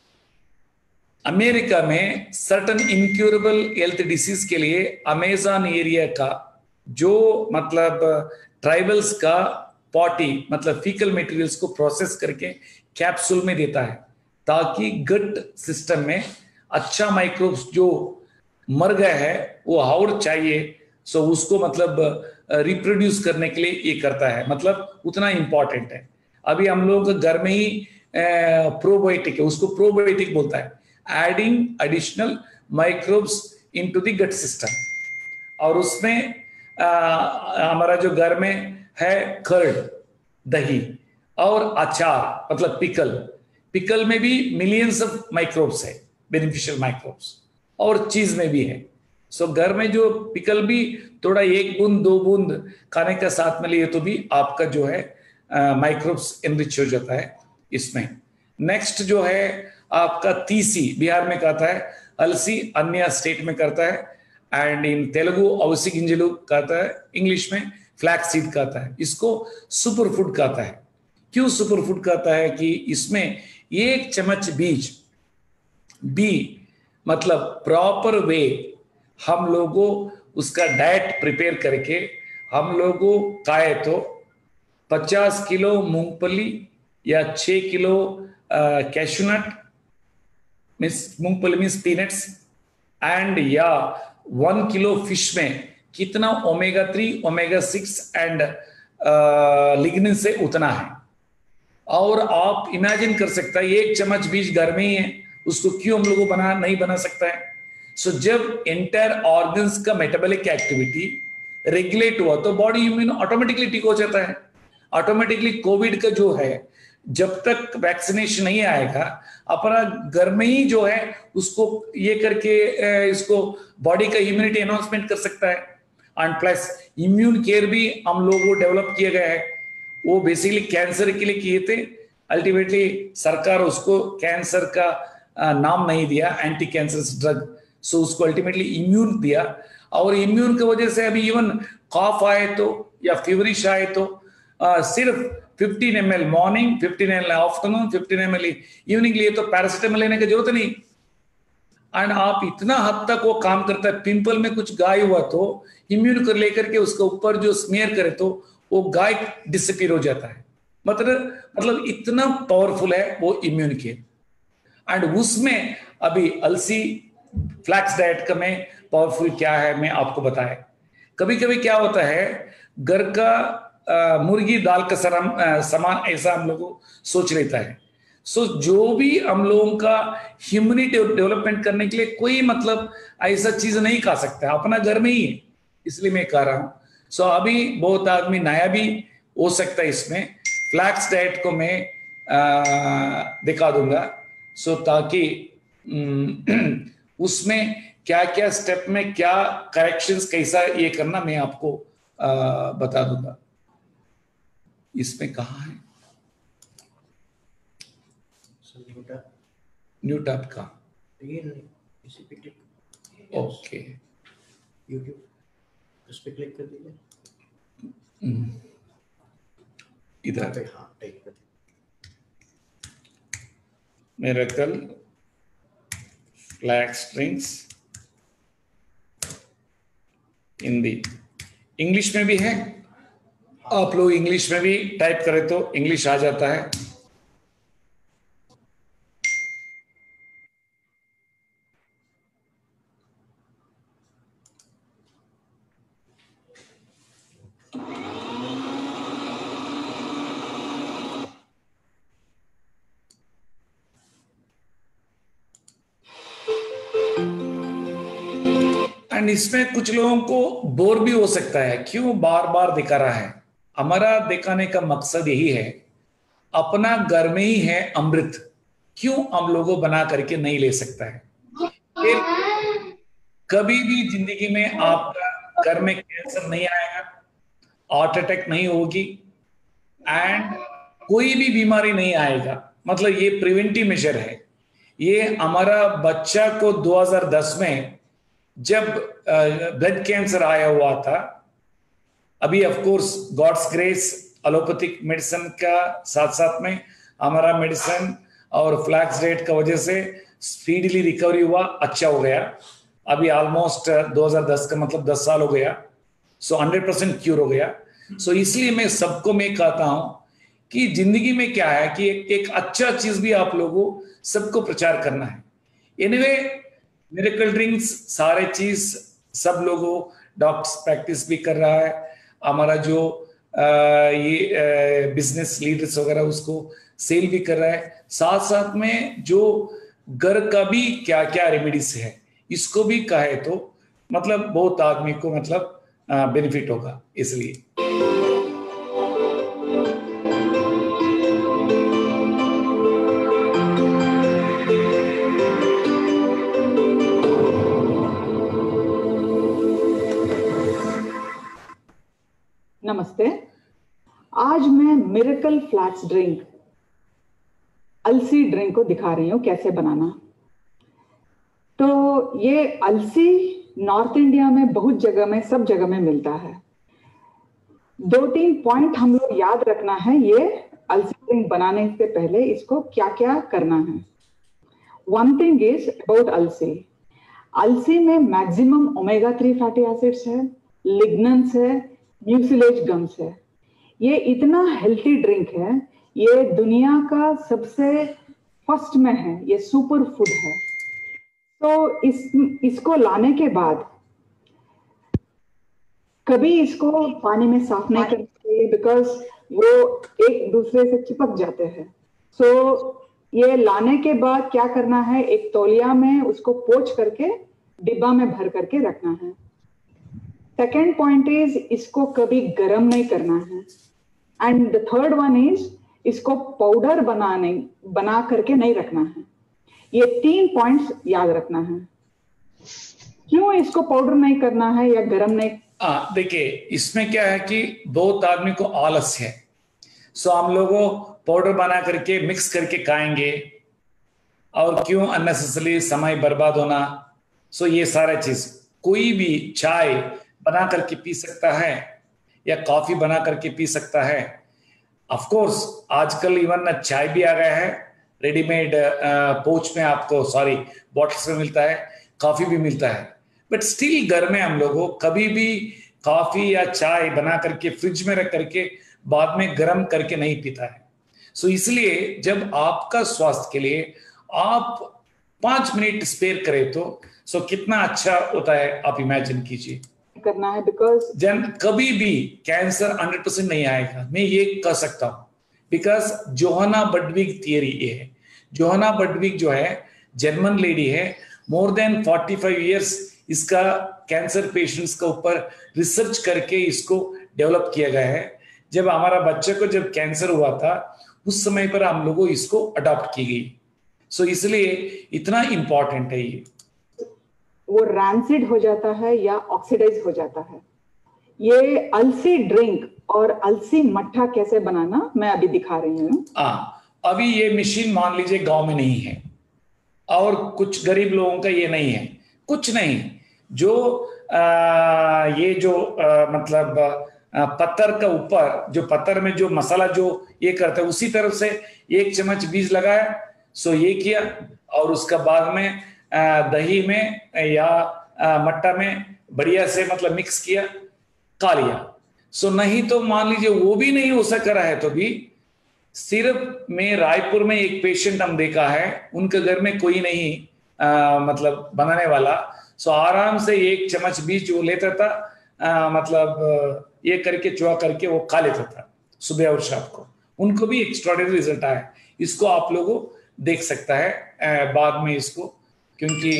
अमेरिका में सर्टन इनक्यूरेबल हेल्थ डिसीज के लिए अमेज़न एरिया का जो मतलब ट्राइबल्स का पॉटी मतलब फीकल मटेरियल्स को प्रोसेस करके कैप्सूल में देता है ताकि गट सिस्टम में अच्छा माइक्रोब्स जो मर गए हैं वो और चाहिए, सो उसको मतलब रिप्रोड्यूस करने के लिए ये करता है, मतलब उतना इंपॉर्टेंट है। अभी हम लोग घर में ही प्रोबायोटिक है, उसको प्रोबायोटिक बोलता है, adding additional microbes into the gut system. और उसमें हमारा जो घर में है कर्ड, दही और अचार मतलब पिकल में भी मिलियंस ऑफ माइक्रोब्स है, बेनिफिशियल माइक्रोब्स, और चीज में भी है। सो घर में जो पिकल भी थोड़ा 1 बूंद 2 बूंद खाने का साथ में लिए तो भी आपका जो है माइक्रोब्स एनरिच हो जाता है इसमें। नेक्स्ट जो है आपका तीसी, बिहार में कहता है, अलसी अन्य स्टेट में करता है, एंड इन तेलुगु अवसी गिंजलू कहता है, इंग्लिश में फ्लैक्स सीड कहता है। इसको सुपर फूड कहता है। क्यों सुपर फूड कहता है कि इसमें 1 चम्मच बीज बी मतलब प्रॉपर वे हम लोगों उसका डाइट प्रिपेयर करके हम लोगों खाए तो 50 किलो मूंगफली या 6 किलो कैशूनट मीन्स मूंगफली मीन्स पीनट्स, एंड या 1 किलो फिश में कितना ओमेगा 3 ओमेगा 6 एंड लिग्निन से उतना है। और आप इमेजिन कर सकता है 1 चम्मच बीज घर में ही है, उसको क्यों हम लोगों नहीं बना सकता है। सो जब एंटायर ऑर्गन्स का मेटाबॉलिक एक्टिविटी रेगुलेट हुआ तो बॉडी इम्यून ऑटोमेटिकली ठीक हो जाता है। ऑटोमेटिकली कोविड का जो है जब तक वैक्सीनेशन नहीं आएगा अपना घर में ही जो है उसको ये करके इसको बॉडी का इम्यूनिटी एनहांसमेंट कर सकता है। एंड प्लस इम्यून केयर भी हम लोगों को डेवलप किया गया है, वो बेसिकली कैंसर के लिए किए थे। अल्टीमेटली सरकार उसको कैंसर का नाम नहीं दिया, एंटी कैंसर ड्रग। सो उसको अल्टीमेटली इम्यून दिया, और इम्यून की वजह से अभी इवन कॉफ आए तो या फीवरिश आए तो सिर्फ 15 ml morning, 15 ml afternoon, 15 ml evening लिए, तो पैरासिटामोल लेने की जरूरत नहीं। एंड आप इतना हद तक वो काम करता है, पिंपल में कुछ गाय हुआ तो इम्यून कर लेकर के उसके ऊपर जो स्मीयर करे तो वो गाय डिसअपीयर हो जाता है। मतलब इतना पावरफुल है वो इम्यून के। एंड उसमें अभी अलसी फ्लैक्स डाइट का में पावरफुल क्या है मैं आपको बताया। कभी कभी क्या होता है, घर का मुर्गी दाल का समान ऐसा हम लोग सोच लेता है। सो जो भी हम लोगों का ह्यूमनिटी डेवलपमेंट करने के लिए कोई मतलब ऐसा चीज नहीं खा सकता है, अपना घर में ही है, इसलिए मैं कह रहा हूं। सो अभी बहुत आदमी नया भी हो सकता है इसमें। फ्लैक्स डाइट को मैं दिखा दूंगा, सो ताकि उसमें क्या क्या स्टेप में क्या करेक्शंस कैसा ये करना मैं आपको बता दूंगा। इसमें कहाँ है न्यू टैब का? इसी पे क्लिक, ओके, यूट्यूब उस पे क्लिक कर दीजिए इधर। हाँ, टाइप कर miracle flax drinks Hindi, English में भी है। आप लोग इंग्लिश में भी टाइप करें तो इंग्लिश आ जाता है। एंड इसमें कुछ लोगों को बोर भी हो सकता है, क्यों बार बार दिखा रहा है। हमारा दिखाने का मकसद यही है, अपना घर में ही है अमृत, क्यों हम लोगों बना करके नहीं ले सकता है। फिर कभी भी जिंदगी में आपका घर में कैंसर नहीं आएगा, हार्ट अटैक नहीं होगी, एंड कोई भी बीमारी नहीं आएगा। मतलब ये प्रिवेंटिव मेजर है। ये हमारा बच्चा को 2010 में जब ब्लड कैंसर आया हुआ था, अभी of course god's grace allopathic medicine का साथ साथ में हमारा मेडिसिन और फ्लैक्स डाइट का वजह से स्पीडली रिकवरी हुआ, अच्छा हो गया। अभी ऑलमोस्ट 2010 का मतलब 10 साल हो गया। सो 100% क्यूर हो गया। सो इसलिए मैं सबको मैं कहता हूं कि जिंदगी में क्या है कि एक अच्छा चीज भी आप लोगों सबको प्रचार करना है। एनीवे मिरेकल ड्रिंक्स सारे चीज सब लोगों डॉक्टर्स प्रैक्टिस भी कर रहा है। हमारा जो ये बिजनेस लीडर्स वगैरह उसको सेल भी कर रहा है। साथ साथ में जो घर का भी क्या क्या रेमेडीज है इसको भी कहे तो मतलब बहुत आदमी को मतलब बेनिफिट होगा। इसलिए नमस्ते। आज मैं मिरेकल फ्लैक्स ड्रिंक अलसी ड्रिंक को दिखा रही हूँ कैसे बनाना। तो ये अलसी नॉर्थ इंडिया में बहुत जगह में सब जगह में मिलता है। 2-3 पॉइंट हम लोग याद रखना है ये अलसी ड्रिंक बनाने से पहले इसको क्या क्या करना है। वन थिंग इज अबाउट अलसी, अलसी में मैक्सिमम ओमेगा 3 फैटी एसिड्स है, लिग्नेंस है, म्यूसिलेज गम्स है। ये इतना हेल्थी ड्रिंक है, ये दुनिया का सबसे फर्स्ट में है, ये सुपर फूड है। तो इसको लाने के बाद कभी इसको पानी में साफ नहीं करना चाहिए, बिकॉज वो एक दूसरे से चिपक जाते हैं। सो ये लाने के बाद क्या करना है, एक तौलिया में उसको पोंछ करके डिब्बा में भर करके रखना है। सेकेंड पॉइंट इज इसको कभी गर्म नहीं करना है। And the third one is इसको पाउडर बना करके नहीं रखना है। ये 3 पॉइंट्स याद रखना है। क्यों इसको पाउडर नहीं करना है या गर्म नहीं? देखिए इसमें क्या है कि बहुत आदमी को आलस है। सो हम लोगों पाउडर बना करके मिक्स करके खाएंगे, और क्यों अननेसेसरी समय बर्बाद होना। सो ये सारा चीज, कोई भी चाय बना करके पी सकता है या कॉफी बना करके पी सकता है। ऑफ कोर्स आजकल इवन चाय भी आ गया है, रेडीमेड पोच में आपको, सॉरी बॉटल्स में मिलता है, कॉफी भी मिलता है। बट स्टिल घर में हम लोगों कभी भी कॉफी या चाय बना करके फ्रिज में रख करके बाद में गर्म करके नहीं पीता है। सो इसलिए जब आपका स्वास्थ्य के लिए आप 5 मिनट स्पेयर करें तो सो कितना अच्छा होता है, आप इमेजिन कीजिए करना है। बिकॉज जन कभी भी कैंसर 100% नहीं आएगा, मैं ये कह सकता हूं, बिकॉज जोहाना बडविग थियरी ये है। जोहाना बडविग जो है जर्मन लेडी है, मोर देन 45 इयर्स इसका कैंसर पेशेंट्स के ऊपर रिसर्च करके इसको डेवलप किया गया है। जब हमारा बच्चे को जब कैंसर हुआ था उस समय पर हम लोगों इसको अडॉप्ट की गई। सो इसलिए इतना इंपॉर्टेंट है ये। वो रैंसिड हो जाता है या ऑक्सीडाइज हो जाता है। ये अलसी ड्रिंक और अलसी मट्ठा कैसे बनाना मैं अभी दिखा रही हूँ। अभी ये मशीन मान लीजिए गांव में नहीं है और कुछ गरीब लोगों का ये नहीं है, कुछ नहीं। जो ये जो मतलब पत्थर का ऊपर जो पत्थर में जो मसाला जो ये करता है उसी तरफ से 1 चम्मच बीज लगाया, सो ये किया और उसका बाद में दही में या मट्टा में बढ़िया से मतलब मिक्स किया, खा लिया। सो नहीं तो मान लीजिए वो भी नहीं हो सक रहा है तो भी सिर्फ में रायपुर में एक पेशेंट हम देखा है, उनके घर में कोई नहीं मतलब बनाने वाला। सो आराम से 1 चम्मच बीज वो लेता था, मतलब ये करके चुआ करके वो खा लेता था सुबह और शाम को। उनको भी एक्स्ट्राऑर्डिनरी रिजल्ट आया। इसको आप लोगों देख सकता है बाद में इसको, क्योंकि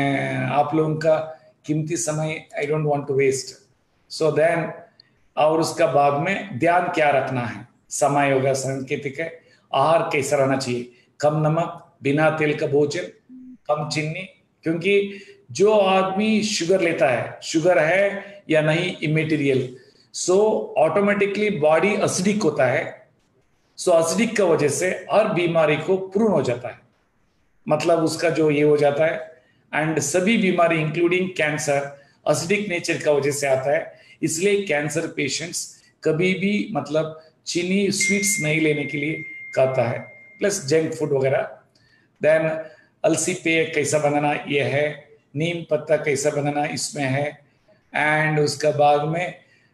आप लोगों का कीमती समय I don't want to waste. So then और उसका बाद में ध्यान क्या रखना है, समय होगा सांकेतिक है। आहार कैसा रहना चाहिए, कम नमक, बिना तेल का भोजन, कम चीनी, क्योंकि जो आदमी शुगर लेता है, शुगर है या नहीं immaterial, so automatically body acidic होता है। सो एसिडिक का वजह से हर बीमारी को प्रून हो जाता है, मतलब उसका जो ये हो जाता है। एंड सभी बीमारी इंक्लूडिंग कैंसर एसिडिक नेचर का वजह से आता है। इसलिए कैंसर पेशेंट्स कभी भी मतलब चीनी स्वीट्स नहीं लेने के लिए कहता है, प्लस जंक फूड वगैरह। देन अलसी पेय कैसा बनाना ये है, नीम पत्ता कैसा बनाना इसमें है, एंड उसका बाद में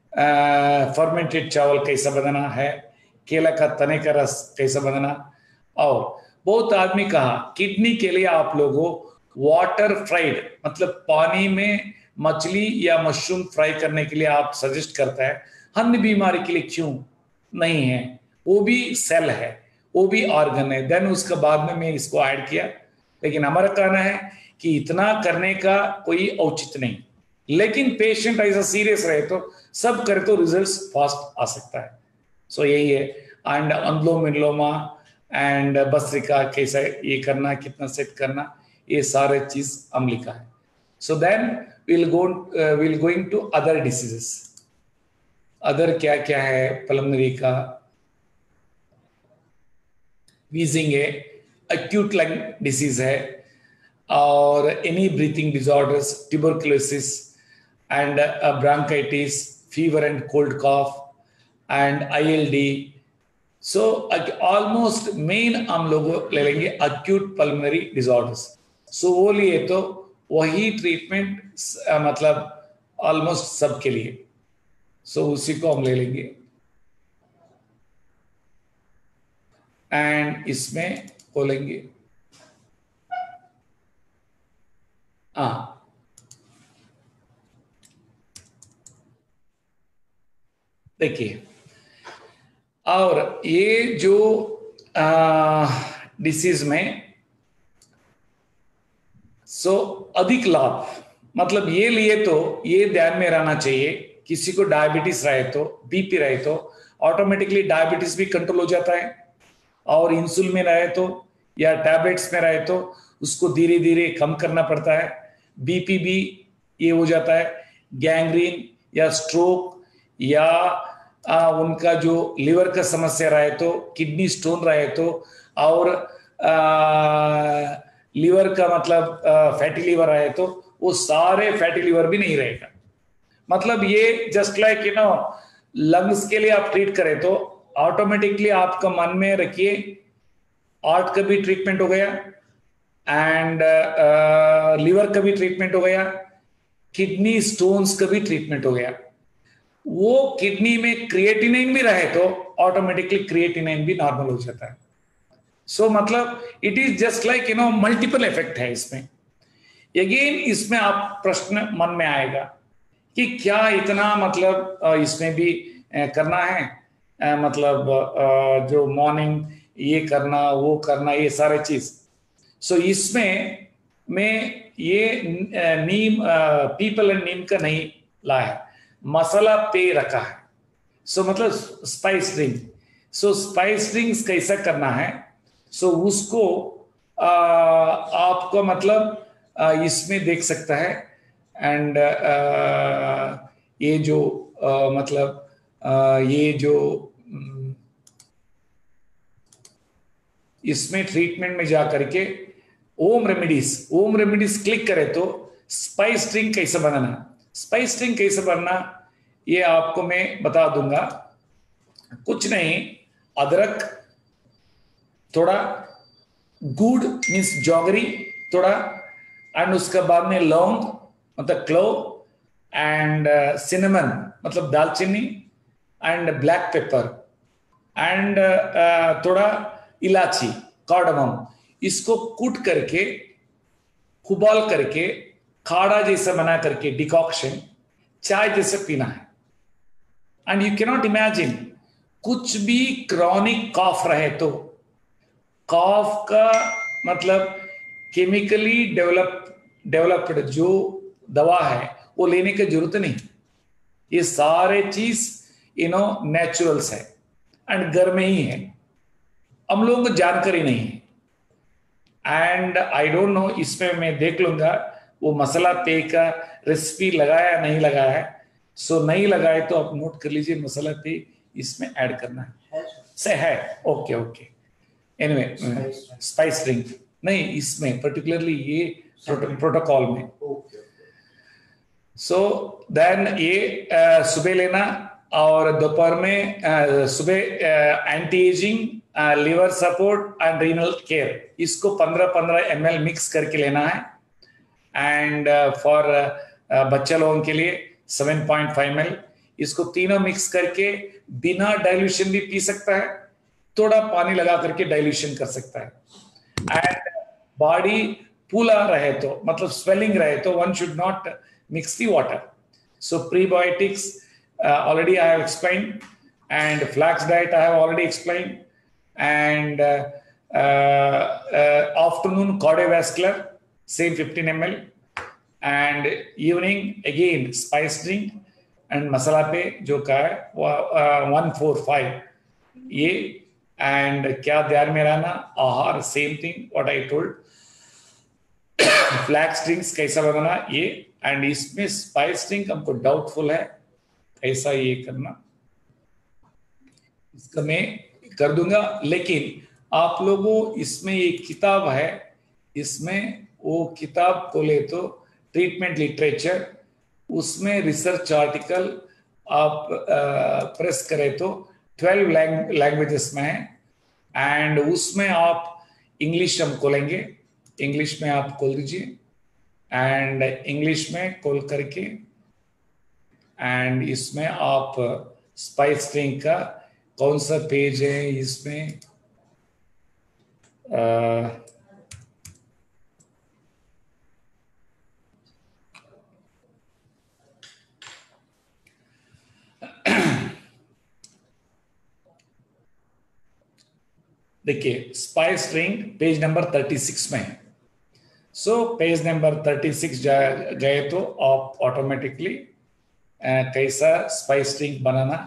फर्मेंटेड चावल कैसा बनाना है, केला का तने का रस कैसा बनाना। और बहुत आदमी कहा किडनी के लिए आप लोगों वाटर फ्राइड मतलब पानी में मछली या मशरूम फ्राई करने के लिए आप सजेस्ट करता है। अन्य बीमारी के लिए क्यों नहीं है, वो भी सेल है, वो भी ऑर्गन है। देन उसके बाद में मैं इसको ऐड किया, लेकिन हमारा कहना है कि इतना करने का कोई औचित्य नहीं। लेकिन पेशेंट ऐसा सीरियस रहे तो सब करे तो रिजल्ट्स फास्ट आ सकता है। सो यही है। एंड अनुलोम विलोमा एंड भस्त्रिका कैसा ये करना, कितना सेट करना, ये सारे चीज हम लिखा है। So then will going to other diseases. Other क्या क्या है, पल्मोनरी का वीजिंग है, एक्यूट लंग डिसीज है, और any breathing disorders, tuberculosis and bronchitis, fever and cold cough and ILD। So almost main हम लोग ले लेंगे एक्यूट पल्मोनरी डिसऑर्डर्स। सो वो लिए तो वही ट्रीटमेंट मतलब ऑलमोस्ट सबके लिए, सो उसी को हम ले लेंगे। एंड इसमें बोलेंगे देखिए, और ये जो डिसीज में सो अधिक लाभ मतलब ये लिए तो ये ध्यान में रहना चाहिए, किसी को डायबिटीज रहे तो, BP रहे तो ऑटोमेटिकली डायबिटीज भी कंट्रोल हो जाता है, और इंसुलिन में रहे तो या टैबलेट्स में रहे तो उसको धीरे धीरे कम करना पड़ता है। BP भी ये हो जाता है, गैंग्रीन या स्ट्रोक या उनका जो लिवर का समस्या रहे तो, किडनी स्टोन रहे तो, और लीवर का मतलब फैटी लीवर है तो वो सारे फैटी लीवर भी नहीं रहेगा। मतलब ये जस्ट लाइक लंग्स के लिए आप ट्रीट करें तो ऑटोमेटिकली आपका मन में रखिए हार्ट का भी ट्रीटमेंट हो गया एंड लीवर का भी ट्रीटमेंट हो गया, किडनी स्टोन्स का भी ट्रीटमेंट हो गया। वो किडनी में क्रिएटिनिन भी रहे तो ऑटोमेटिकली क्रिएटिनिन भी नॉर्मल हो जाता है। सो मतलब it is just like multiple effect है इसमें। अगेन इसमें आप प्रश्न मन में आएगा कि क्या इतना मतलब इसमें भी करना है, मतलब जो मॉर्निंग ये करना वो करना ये सारे चीज। सो इसमें में ये नीम पीपल एंड नीम का नहीं लाया है, मसाला पे रखा है। सो मतलब spice drink. So spice drinks कैसा करना है, सो उसको आपको मतलब इसमें देख सकता है। एंड ये जो मतलब ये जो इसमें ट्रीटमेंट में जा करके ओम रेमेडीज क्लिक करें तो स्पाइस ड्रिंक कैसे बनाना, स्पाइस ड्रिंक कैसे बनना ये आपको मैं बता दूंगा। कुछ नहीं, अदरक थोड़ा, गुड़ मीन्स जौगरी थोड़ा, एंड उसके बाद में लौंग मतलब क्लोव, एंड सिनेमन मतलब दालचीनी, एंड ब्लैक पेपर, एंड थोड़ा इलायची कार्डमम, इसको कूट करके उबाल करके खाड़ा जैसा बना करके डिकॉक्शन चाय जैसे पीना है। एंड यू कैनॉट इमेजिन कुछ भी क्रॉनिक कॉफ रहे तो कॉफ का मतलब केमिकली डेवलप्ड जो दवा है वो लेने की जरूरत नहीं। ये सारे चीज नेचुरल्स है एंड घर में ही है, हम लोगों को जानकारी नहीं है। एंड आई डोंट नो, इसमें मैं देख लूंगा वो मसाला पे का रेसिपी लगाया नहीं लगाया है। सो नहीं लगाए तो आप नोट कर लीजिए, मसाला पे इसमें ऐड करना है से है। Okay okay, anyway spice drink नहीं, इसमें पर्टिकुलरली ये प्रोटोकॉल में। सो देन ये सुबह लेना और दोपहर में सुबह anti ageing, liver support and renal care, इसको 15-15 ml मिक्स करके लेना है। एंड फॉर बच्चे लोगों के लिए 7.5 ml, इसको तीनों मिक्स करके बिना डाइल्यूशन भी पी सकता है, थोड़ा पानी लगा करके डाइल्यूशन कर सकता है। एंड बॉडी फूला रहे तो मतलब स्वेलिंग रहे तो one should not mix the water. So prebiotics already I have explained, and flax diet I have already explained, and afternoon cardiovascular same 15 ml, and evening again spice drink and masala पे जो का है 145 ये। And क्या ध्यान में रहना, आहार same thing what I told, flax drinks कैसा बनाना ये। एंड इसमें स्पाइस ड्रिंक हमको डाउटफुल है ऐसा ये करना, इसका मैं कर दूंगा। लेकिन आप लोगों इसमें ये किताब है, इसमें वो किताब को ले तो ट्रीटमेंट लिटरेचर, उसमें रिसर्च आर्टिकल आप प्रेस करें तो 12 लैंग्वेजेस में है। एंड उसमें आप इंग्लिश हम खोलेंगे, इंग्लिश में आप खोल दीजिए, एंड इंग्लिश में खोल करके एंड इसमें आप स्पाइस ड्रिंक का कौन सा पेज है इसमें, देखिए स्पाइस ड्रिंक पेज नंबर 36 में है। सो पेज नंबर 36 गए तो आप ऑटोमेटिकली कैसा स्पाइस ड्रिंक बनाना,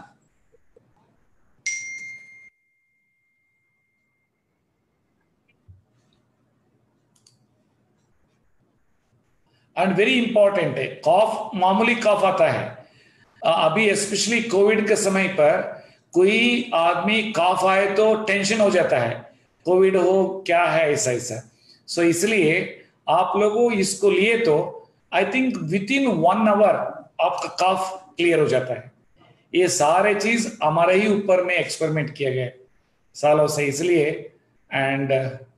एंड वेरी इंपॉर्टेंट है। कॉफ मामूली कॉफ आता है, अभी स्पेशली कोविड के समय पर कोई आदमी कॉफ आए तो टेंशन हो जाता है, कोविड हो क्या है ऐसा ऐसा। सो इसलिए आप लोगों इसको लिए तो I think within 1 hour आपका कफ क्लियर हो जाता है। ये सारे चीज हमारे ही ऊपर में एक्सपेरिमेंट किया गया सालों से, इसलिए एंड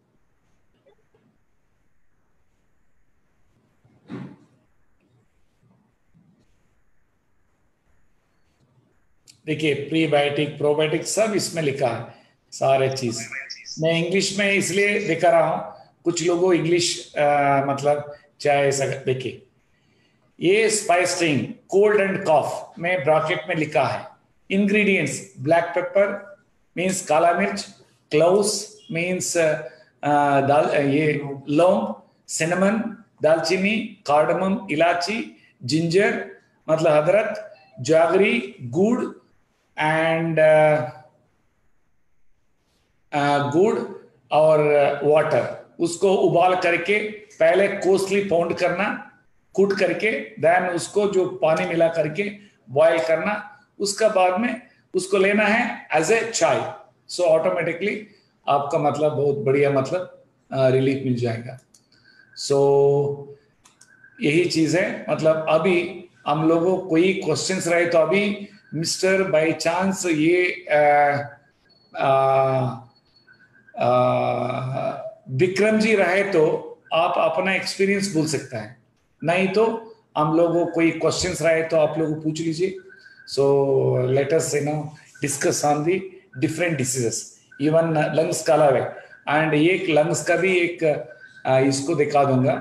देखिए प्रीबायोटिक प्रोबायोटिक सब इसमें लिखा है सारे चीज। मैं इंग्लिश में इसलिए दिखा रहा हूं, कुछ लोगों इंग्लिश मतलब चाहे ऐसा देखिए, ये स्पाइस टिंग कोल्ड एंड कॉफ में ब्रैकेट में लिखा है इंग्रेडिएंट्स ब्लैक पेपर मींस काला मिर्च, क्लोव्स मींस दाल ये लौंग, सिनेमन दालचीनी, कार्डमम इलायची, जिंजर मतलब अदरक, जागरी, गुड़ एंड गुड़ और वाटर, उसको उबाल करके पहले कोसली पाउंड करना, कूट करके देन उसको जो पानी मिला करके बॉयल करना, उसका बाद में उसको लेना है एज ए चाय। सो ऑटोमेटिकली आपका मतलब बहुत बढ़िया मतलब रिलीफ मिल जाएगा। सो यही चीज है। मतलब अभी हम लोगों कोई क्वेश्चंस रहे तो अभी मिस्टर बाय चांस ये विक्रम जी रहे तो आप अपना एक्सपीरियंस बोल सकता है, नहीं तो हम लोगों कोई क्वेश्चंस रहे तो आप लोग पूछ लीजिए। So let us discuss on the different diseases, even lungs का अलावा एंड एक लंग्स का भी एक इसको दिखा दूंगा।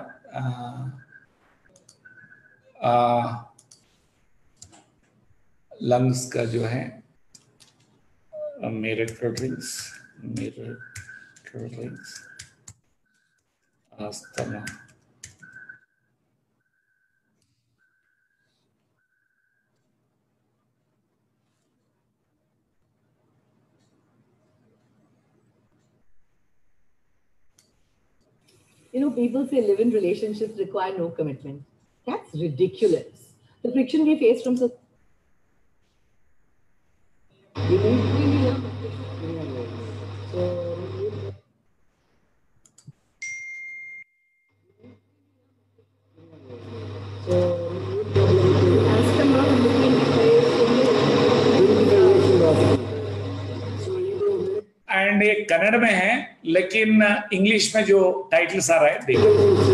लंग्स का जो है mirror asthma, People say live-in relationships require no commitment. That's ridiculous. The friction we face from so and ये कन्नड़ में है लेकिन इंग्लिश में जो टाइटल्स आ रहा है देखिए।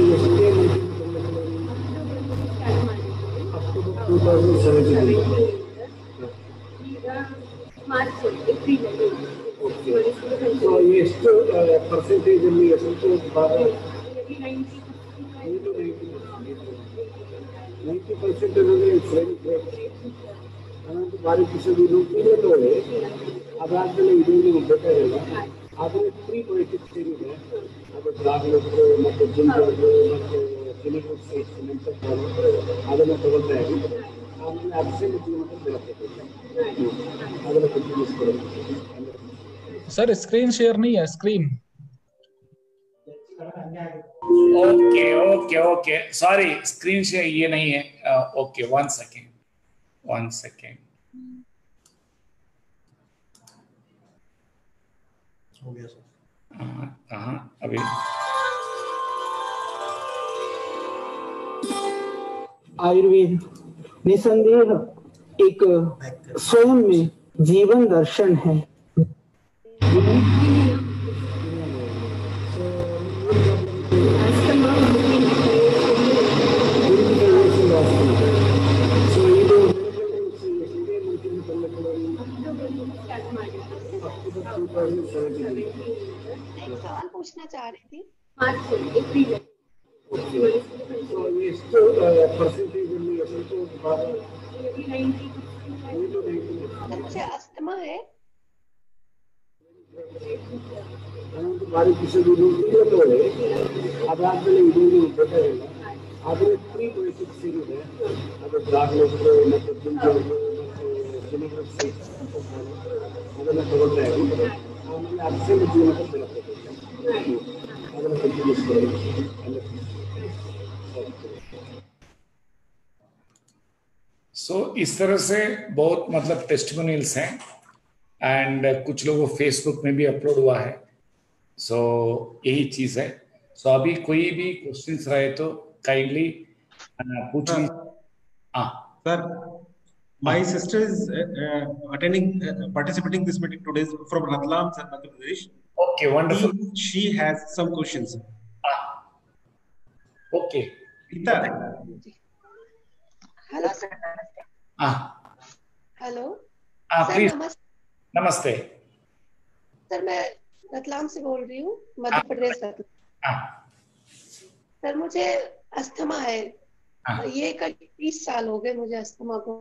ಅದಾದ್ಮೇಲೆ ಇದೊಂದು ಬೇಕಾಗಿಲ್ಲ, ಆದರೆ ಪ್ರೀಬಯೋಟಿಕ್ ಏನಿದೆ ಅದು ಗಾರ್ಲಿಕ್ ಮತ್ತು ಜಿಂಜರ್ ಮತ್ತು ವಿನೆಗರ್ ಸೈಡ್ಸ್ ಅದನ್ನು ತಗೊಳ್ತಾ ಇರಿ. ಆಮೇಲೆ ಅರಿಶಿನ ಮತ್ತು ಬೆಳಕು ಅದನ್ನು ಕಂಟಿನ್ಯೂಸ್ ಕೊಡಬೇಕು. सर स्क्रीन शेयर नहीं है, screen. Okay okay okay sorry, screen share ये नहीं है। Okay 1 second. हो गया सर। कहाँ अभी आयुर्वेद निसंदेह एक स्वयं में जीवन दर्शन है। सवाल पूछना चाह रही थी। मुझे अस्थमा है। ಅದಾದ್ಮೇಲೆ ಇದೊಂದು ಬೇಕಾಗಿಲ್ಲ, ಆದರೆ ಪ್ರೀಬಯೋಟಿಕ್ಸ್ ಏನಿದೆ ಅದು ಗಾರ್ಲಿಕ್ ಮತ್ತು ಜಿಂಜರ್ ಮತ್ತು ವಿನೆಗರ್ ಸೈಡ್ಸ್ ಅದನ್ನು ತಗೊಳ್ತಾ ಇರಿ. ಆಮೇಲೆ ಅರಿಶಿನ ಮತ್ತು ಬೆಳಕು ಅದನ್ನು ಕಂಟಿನ್ಯೂಸ್ ಕೊಡಬೇಕು. सो इस तरह से बहुत मतलब टेस्टिमोनियल्स हैं एंड कुछ लोगों फेसबुक में भी अपलोड हुआ है। सो यही चीज है। सो अभी कोई भी क्वेश्चंस रहे तो काइंडली पूछ लीजिए। हाँ Sir, my sister is participating this meeting today from Ratlam, sir, Madhya Pradesh. Okay wonderful. She has some questions. Okay Rita, hello sir. हाँ हेलो हाँ सर, प्लीज। नमस्ते नमस्ते। सर, मैं रतलाम से बोल रही हूँ, मध्य प्रदेश रतलाम। हाँ सर, मुझे अस्थमा है। हाँ। ये करीब 30 साल हो गए मुझे अस्थमा को।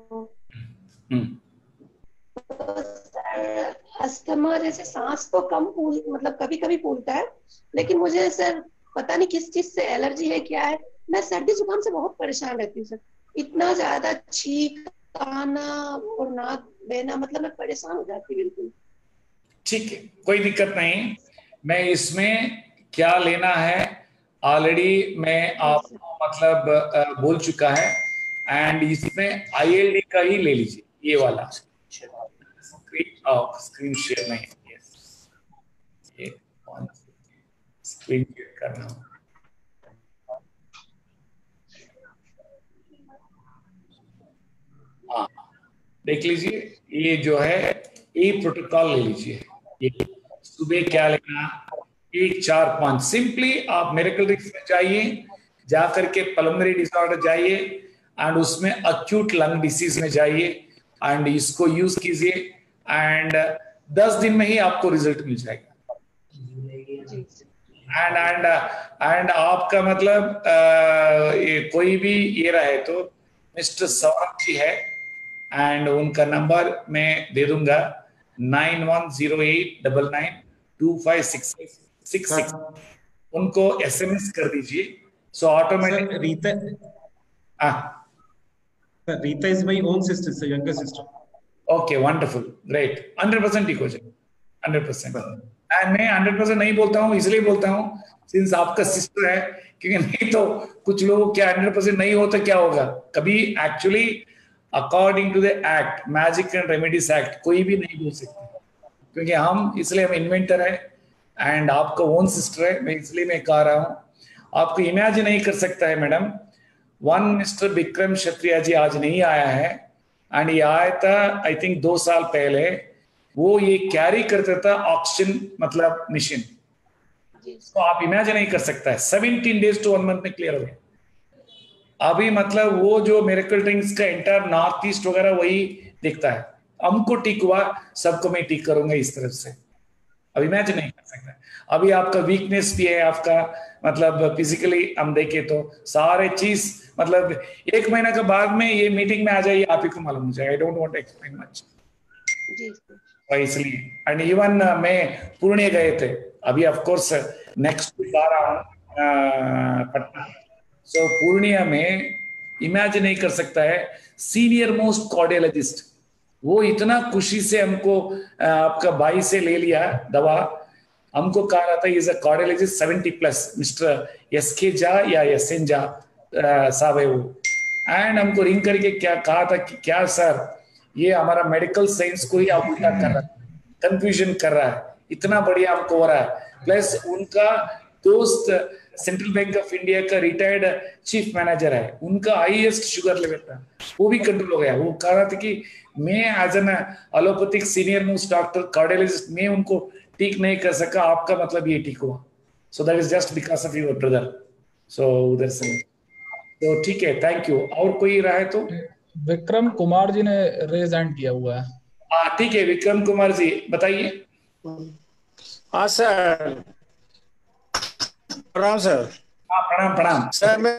तो सर, अस्थमा जैसे सांस तो कम फूल, मतलब कभी कभी फूलता है, लेकिन मुझे सर पता नहीं किस चीज से एलर्जी है, क्या है। मैं सर्दी जुकाम से बहुत परेशान रहती हूँ सर। इतना ज्यादा छींक आना और नाक बहना, मतलब मैं परेशान हो जाती हूँ बिल्कुल। ठीक है, कोई दिक्कत नहीं। मैं इसमें क्या लेना है ऑलरेडी मैं आपको मतलब बोल चुका है। एंड इसमें ILD का ही ले लीजिए, ये वाला। स्क्रीन शेयर नहीं, यस ये स्क्रीन शेयर करना। हाँ देख लीजिए, ये जो है ये प्रोटोकॉल ले लीजिए। ये सुबह क्या लेना, 1 4 5 सिंपली आप मिरेकल ड्रिंक्स में जाइए, जाकर के पल्मोनरी डिसऑर्डर जाइए एंड उसमें अक्यूट लंग डिसीज में जाइए एंड इसको यूज कीजिए एंड 10 दिन में ही आपको रिजल्ट मिल जाएगा। एंड आपका मतलब ये कोई भी ये रहे तो मिस्टर सौरभ जी है एंड उनका नंबर मैं दे दूंगा 9108992566। उनको SMS कर दीजिए, so automatic. sir, Rita is my own sister, sir, younger sister. Okay wonderful, great. 100% ठीक हो जाए, 100%। एंड मैं 100% नहीं बोलता हूँ, इसलिए बोलता हूँ सिंस आपका सिस्टर है, क्योंकि नहीं तो कुछ लोगों क्या 100% नहीं होता क्या होगा कभी। Actually according to the act, magic and remedies act, कोई भी नहीं बोल सकते, क्योंकि हम इसलिए हम इन्वेंटर है एंड आपका ओन सिस्टर है। मैं इसलिए मैं कह रहा हूँ, आपको इमेजिन नहीं कर सकता है madam. One mister Vikram Kshatriya ji आज नहीं आया है एंड ये आया था आई थिंक 2 साल पहले। वो ये कैरी करता था ऑक्सीजन मतलब मशीन, तो आप इमेजिन नहीं कर सकता है। 17 डेज टू 1 मंथ में क्लियर हो गया। अभी मतलब वो जो मिरेकल ड्रिंक्स का एंटायर नॉर्थ ईस्ट वगैरह वही दिखता है। हमको ठीक हुआ, सबको मैं ठीक करूंगा इस तरफ से। अब इमेजिन नहीं कर सकता। अभी आपका वीकनेस भी है, आपका मतलब फिजिकली हम देखें तो सारे चीज मतलब 1 महीना के बाद में ये मीटिंग में आ जाइए, आप ही को मालूम हो जाएगा। I don't want to explain much, इसलिए। एंड इवन मैं पुणे गए थे अभी, ऑफ कोर्स नेक्स्ट वीक आ रहा हूँ पटना। सो पूर्णिया में इमेजिन नहीं कर सकता है, सीनियर मोस्ट कार्डियोलॉजिस्ट वो इतना खुशी से हमको आपका भाई से ले लिया दवा। हमको कहा रहा था is a cardiologist 70+, mister SK Jha या SN झा साहब है वो। एंड हमको रिंग करके क्या कहा था कि क्या सर ये हमारा मेडिकल साइंस को ही आप उल्टा कर रहा है, कंफ्यूजन कर रहा है, इतना बढ़िया हमको हो रहा है। प्लस उनका दोस्त सेंट्रल बैंक ऑफ इंडिया का रिटायर्ड चीफ मैनेजर है, उनका हाईएस्ट शुगर लेवल था, वो भी कंट्रोल हो गया। वो कह रहा था कि मैं as an allopathic senior most doctor cardiologist मैं उनको ठीक नहीं कर सका, आपका मतलब ये ठीक हुआ। So that is just because of your brother. So उधर से तो ठीक है, थैंक यू। और कोई रहा है तो? विक्रम कुमार जी ने रेज हैंड किया हुआ है। हाँ ठीक है, विक्रम कुमार जी बताइए। हाँ सर, प्रणाम सर। हाँ प्रणाम प्रणाम सर। मैं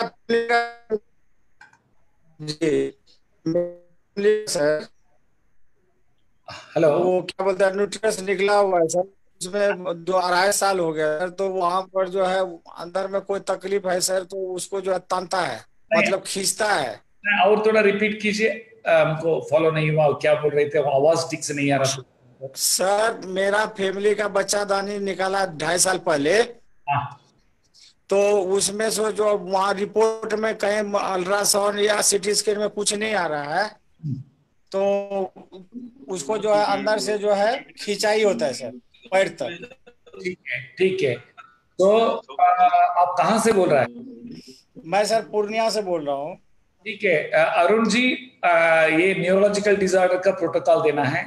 जी सर, हेलो। वो क्या बोलते हैं न्यूट्रियस निकला हुआ है सर, उसमें 2-2.5 साल हो गया सर। तो वहां पर जो है अंदर में कोई तकलीफ है सर, तो उसको जो है तानता है, मतलब खींचता है। और थोड़ा रिपीट कीजिए, हमको फॉलो नहीं हुआ, क्या बोल रहे थे, आवाज ठीक से नहीं आ रहा था। सर मेरा फैमिली का बच्चा दानी निकाला 2.5 साल पहले। हाँ। तो उसमें से जो वहाँ रिपोर्ट में कहीं अल्ट्रासाउंड या सीटी स्कैन में कुछ नहीं आ रहा है, तो उसको जो है अंदर से जो है खिंचाई होता है सर पैर तक। ठीक है ठीक है। तो आप कहाँ से बोल रहे हैं? मैं सर पूर्णिया से बोल रहा हूँ। ठीक है अरुण जी, ये न्यूरोलॉजिकल डिसऑर्डर का प्रोटोकॉल देना है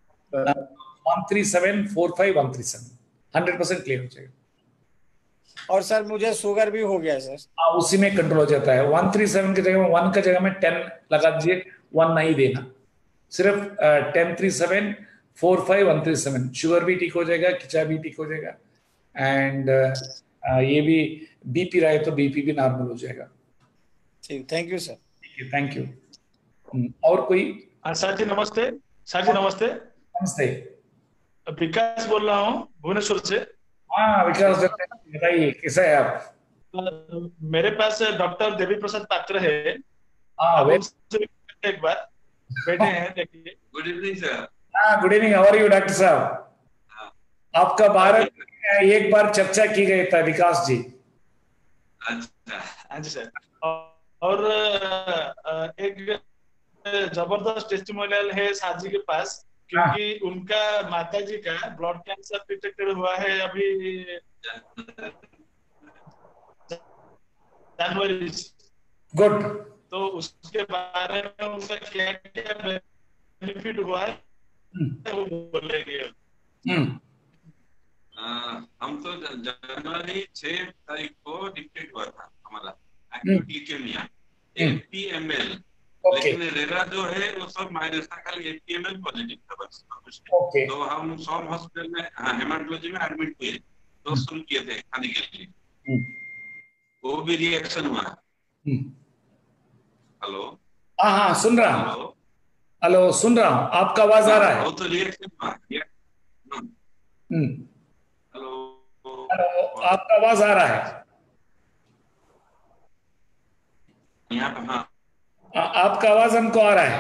13745 137 100% क्लियर हो जाएगा। और सर मुझे शुगर भी हो गया सर। उसी में कंट्रोल हो जाता है। 137 की जगह में 1 का जगह में 10 लगा दीजिए, 1 नहीं देना, सिर्फ 103745 137। शुगर भी ठीक हो जाएगा, खिंचा भी ठीक हो जाएगा, एंड ये भी बीपी रहे तो बीपी भी नॉर्मल हो जाएगा। ठीक, thank you sir. Thank you. और कोई? सर जी नमस्ते। सर जी नमस्ते। नमस्ते, विकास बोल रहा हूँ भुवनेश्वर से। हाँ विकास बताइए, कैसा है आप? मेरे पास डॉक्टर देवी प्रसाद पात्र है। हाँ एक बार बैठे हैं, देखिए। Good evening sir. हाँ good evening, how are you doctor साहब? आपका भारत एक बार चर्चा की गई था विकास जी। अच्छा हाँ जी सर। और एक जबरदस्त टेस्टिमोनियल है साजी के पास, क्योंकि उनका माताजी का ब्लड कैंसर डिटेक्टेड हुआ है अभी जनवरी। गुड। तो उसके बारे में उनका क्या क्या बेनिफिट हुआ है वो बोलेंगे। हम तो जनवरी 6 तारीख को डिटेक्ट हुआ था हमारा एक्यूट ल्यूकेमिया 80 ml। लेकिन रेरा जो है वो सब माइनस था, खाली 80 ml पॉजिटिव था बस। तो हम सॉम हॉस्पिटल में हेमाटोलॉजी में एडमिट हुए, तो सुन किए थे खाने के लिए, वो भी रिएक्शन हुआ। हेलो? हाँ सुन रहा हूँ। हेलो सुन रहा हूँ, आपका आवाज आ रहा है। वो तो रिएक्शन हुआ। हेलो, आपका आवाज आ रहा है यहाँ पे? हाँ आपका आवाज हमको आ रहा है।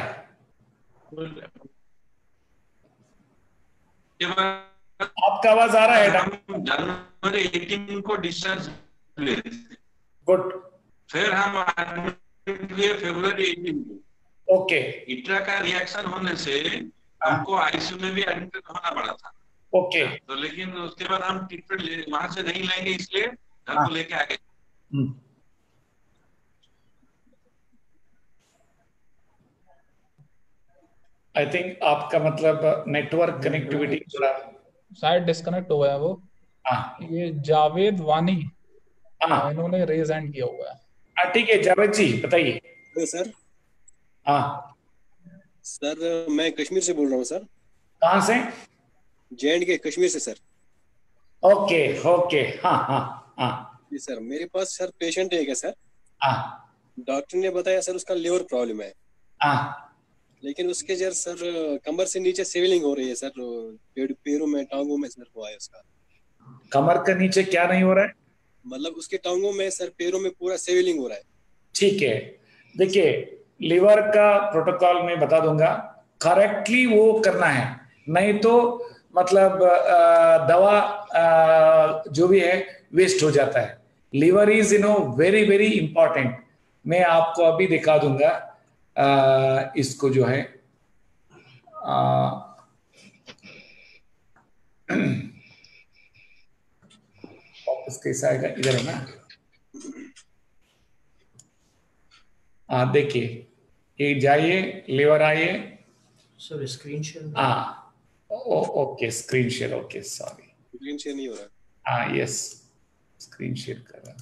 आपका आवाज आ रहा है। हम जनवरी 18 को डिस्चार्ज हुए। गुड। फिर हम हुए फरवरी 18 को। ओके। इट्रा का रिएक्शन होने से हमको आईसीयू में भी एडमिट होना पड़ा था। ओके। तो लेकिन उसके बाद हम ट्रीटमेंट वहां से नहीं लेंगे, इसलिए घर को लेके आ गए। आई थिंक आपका मतलब नेटवर्क कनेक्टिविटी थोड़ा शायद डिस्कनेक्ट हो गया वो। ये जावेद वानी, इन्होंने रेज हैंड किया हुआ है। ठीक है जावेद जी बताइए। सर। हाँ सर मैं कश्मीर से बोल रहा हूँ सर। कहाँ से? J&K कश्मीर से सर। Okay okay. हाँ जी सर, मेरे पास सर पेशेंट है क्या सर? डॉक्टर ने बताया सर उसका लिवर प्रॉब्लम है। लेकिन उसके जर सर कमर से नीचे स्वेलिंग हो रही है सर, पैरों में टांगों में सर हुआ है उसका। कमर के नीचे क्या नहीं हो रहा है? मतलब उसके टांगों में सर, पैरों में पूरा स्वेलिंग हो रहा है। ठीक है, देखिए लिवर का प्रोटोकॉल मैं बता दूंगा, करेक्टली वो करना है, नहीं तो मतलब दवा जो भी है वेस्ट हो जाता है। Liver is very very important. मैं आपको अभी दिखा दूंगा इसको जो है वापस कैसा आएगा, इधर है ना। देखिए ये जाइए, लिवर आइए sir, screen share. Okay screen share, okay sorry screen share नहीं हो रहा। यस स्क्रीन शेयर कर रहा।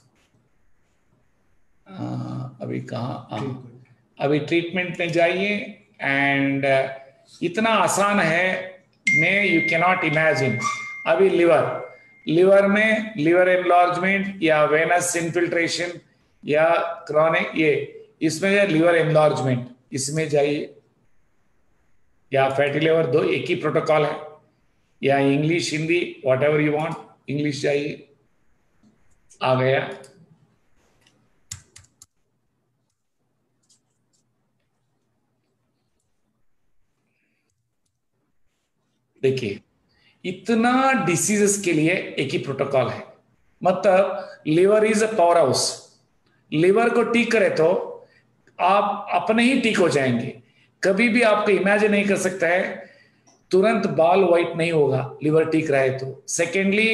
अभी कहाँ? अभी ट्रीटमेंट में जाइए एंड इतना आसान है, मैं यू कैन नॉट इमेजिन। अभी लिवर में लिवर एनलार्जमेंट या वेनस इनफिल्ट्रेशन या क्रॉनिक, ये इसमें लिवर एनलार्जमेंट, इसमें जाइए, या फैटी लिवर, दो एक ही प्रोटोकॉल है, या English Hindi whatever you want, English जाइए, आ गया। देखिए इतना डिसीजेस के लिए एक ही प्रोटोकॉल है, मतलब liver is a power house. Liver को ठीक करे तो आप अपने ही ठीक हो जाएंगे। कभी भी आपको इमेजिन नहीं कर सकता है तुरंत बाल व्हाइट नहीं होगा लिवर ठीक रहे तो। सेकेंडली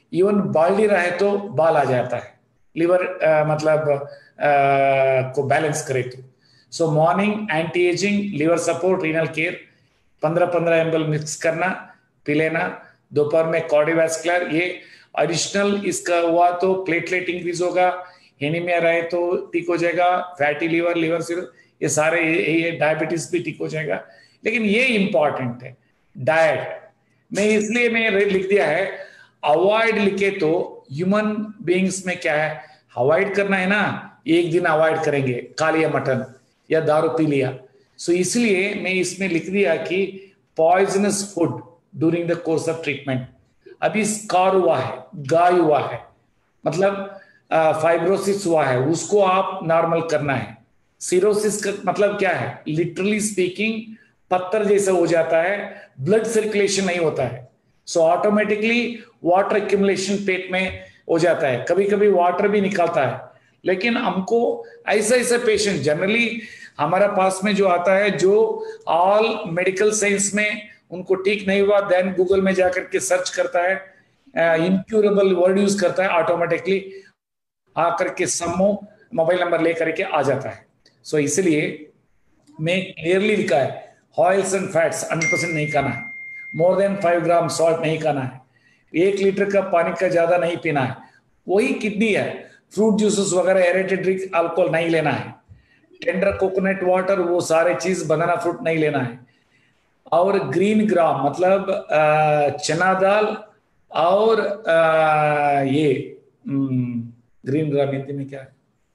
इवन बाल्डी रहे तो बाल आ जाता है, लिवर मतलब को बैलेंस करे तो। So morning anti ageing, liver support, renal care 15-15 ml mix करना, पी लेना। दोपहर में कार्डियोवैस्कुलर, ये एडिशनल इसका हुआ तो प्लेटलेट इंक्रीज होगा, एनीमिया रहे तो ठीक हो जाएगा, फैटी लिवर, लिवर सिरोसिस, ये सारे ये डायबिटीज भी ठीक हो जाएगा। लेकिन ये इंपॉर्टेंट है डाइट में, इसलिए मैं लिख दिया है अवॉइड लिखे तो ह्यूमन बीइंग्स में क्या है, अवॉइड करना है ना, एक दिन अवॉइड करेंगे, खा लिया मटन या दारू पी लिया। सो इसलिए मैं इसमें लिख दिया कि poisonous food during the course of treatment. अभी स्कार हुआ है, गाय हुआ है, मतलब फाइब्रोसिस हुआ है, उसको आप नॉर्मल करना है। सिरोसिस का मतलब क्या है, लिटरली स्पीकिंग पत्थर जैसा हो जाता है, ब्लड सर्कुलेशन नहीं होता है, सो ऑटोमेटिकली वाटर एक्यूमुलेशन पेट में हो जाता है, कभी कभी वाटर भी निकलता है। लेकिन हमको ऐसा पेशेंट जनरली हमारा पास में जो आता है, जो ऑल मेडिकल साइंस में उनको ठीक नहीं हुआ, देन गूगल में जाकर के सर्च करता है, इनक्यूरेबल वर्ड यूज करता है, ऑटोमेटिकली आकर के समो मोबाइल नंबर लेकर के आ जाता है। सो इसलिए मैं क्लियरली लिखा है ऑयल्स एंड फैट्स 100% नहीं खाना है, मोर देन 5 ग्राम सॉल्ट नहीं खाना है, 1 लीटर का पानी का ज्यादा नहीं पीना है, वही किडनी है, फ्रूट जूसेस वगैरह एरेटेड ड्रिंक अल्कोहल नहीं लेना है, टेंडर कोकोनट वाटर वो सारे चीज, बनाना फ्रूट नहीं लेना है, और ग्रीन ग्राम मतलब चना दाल और ये ग्रीन ग्राम हिंदी में क्या है,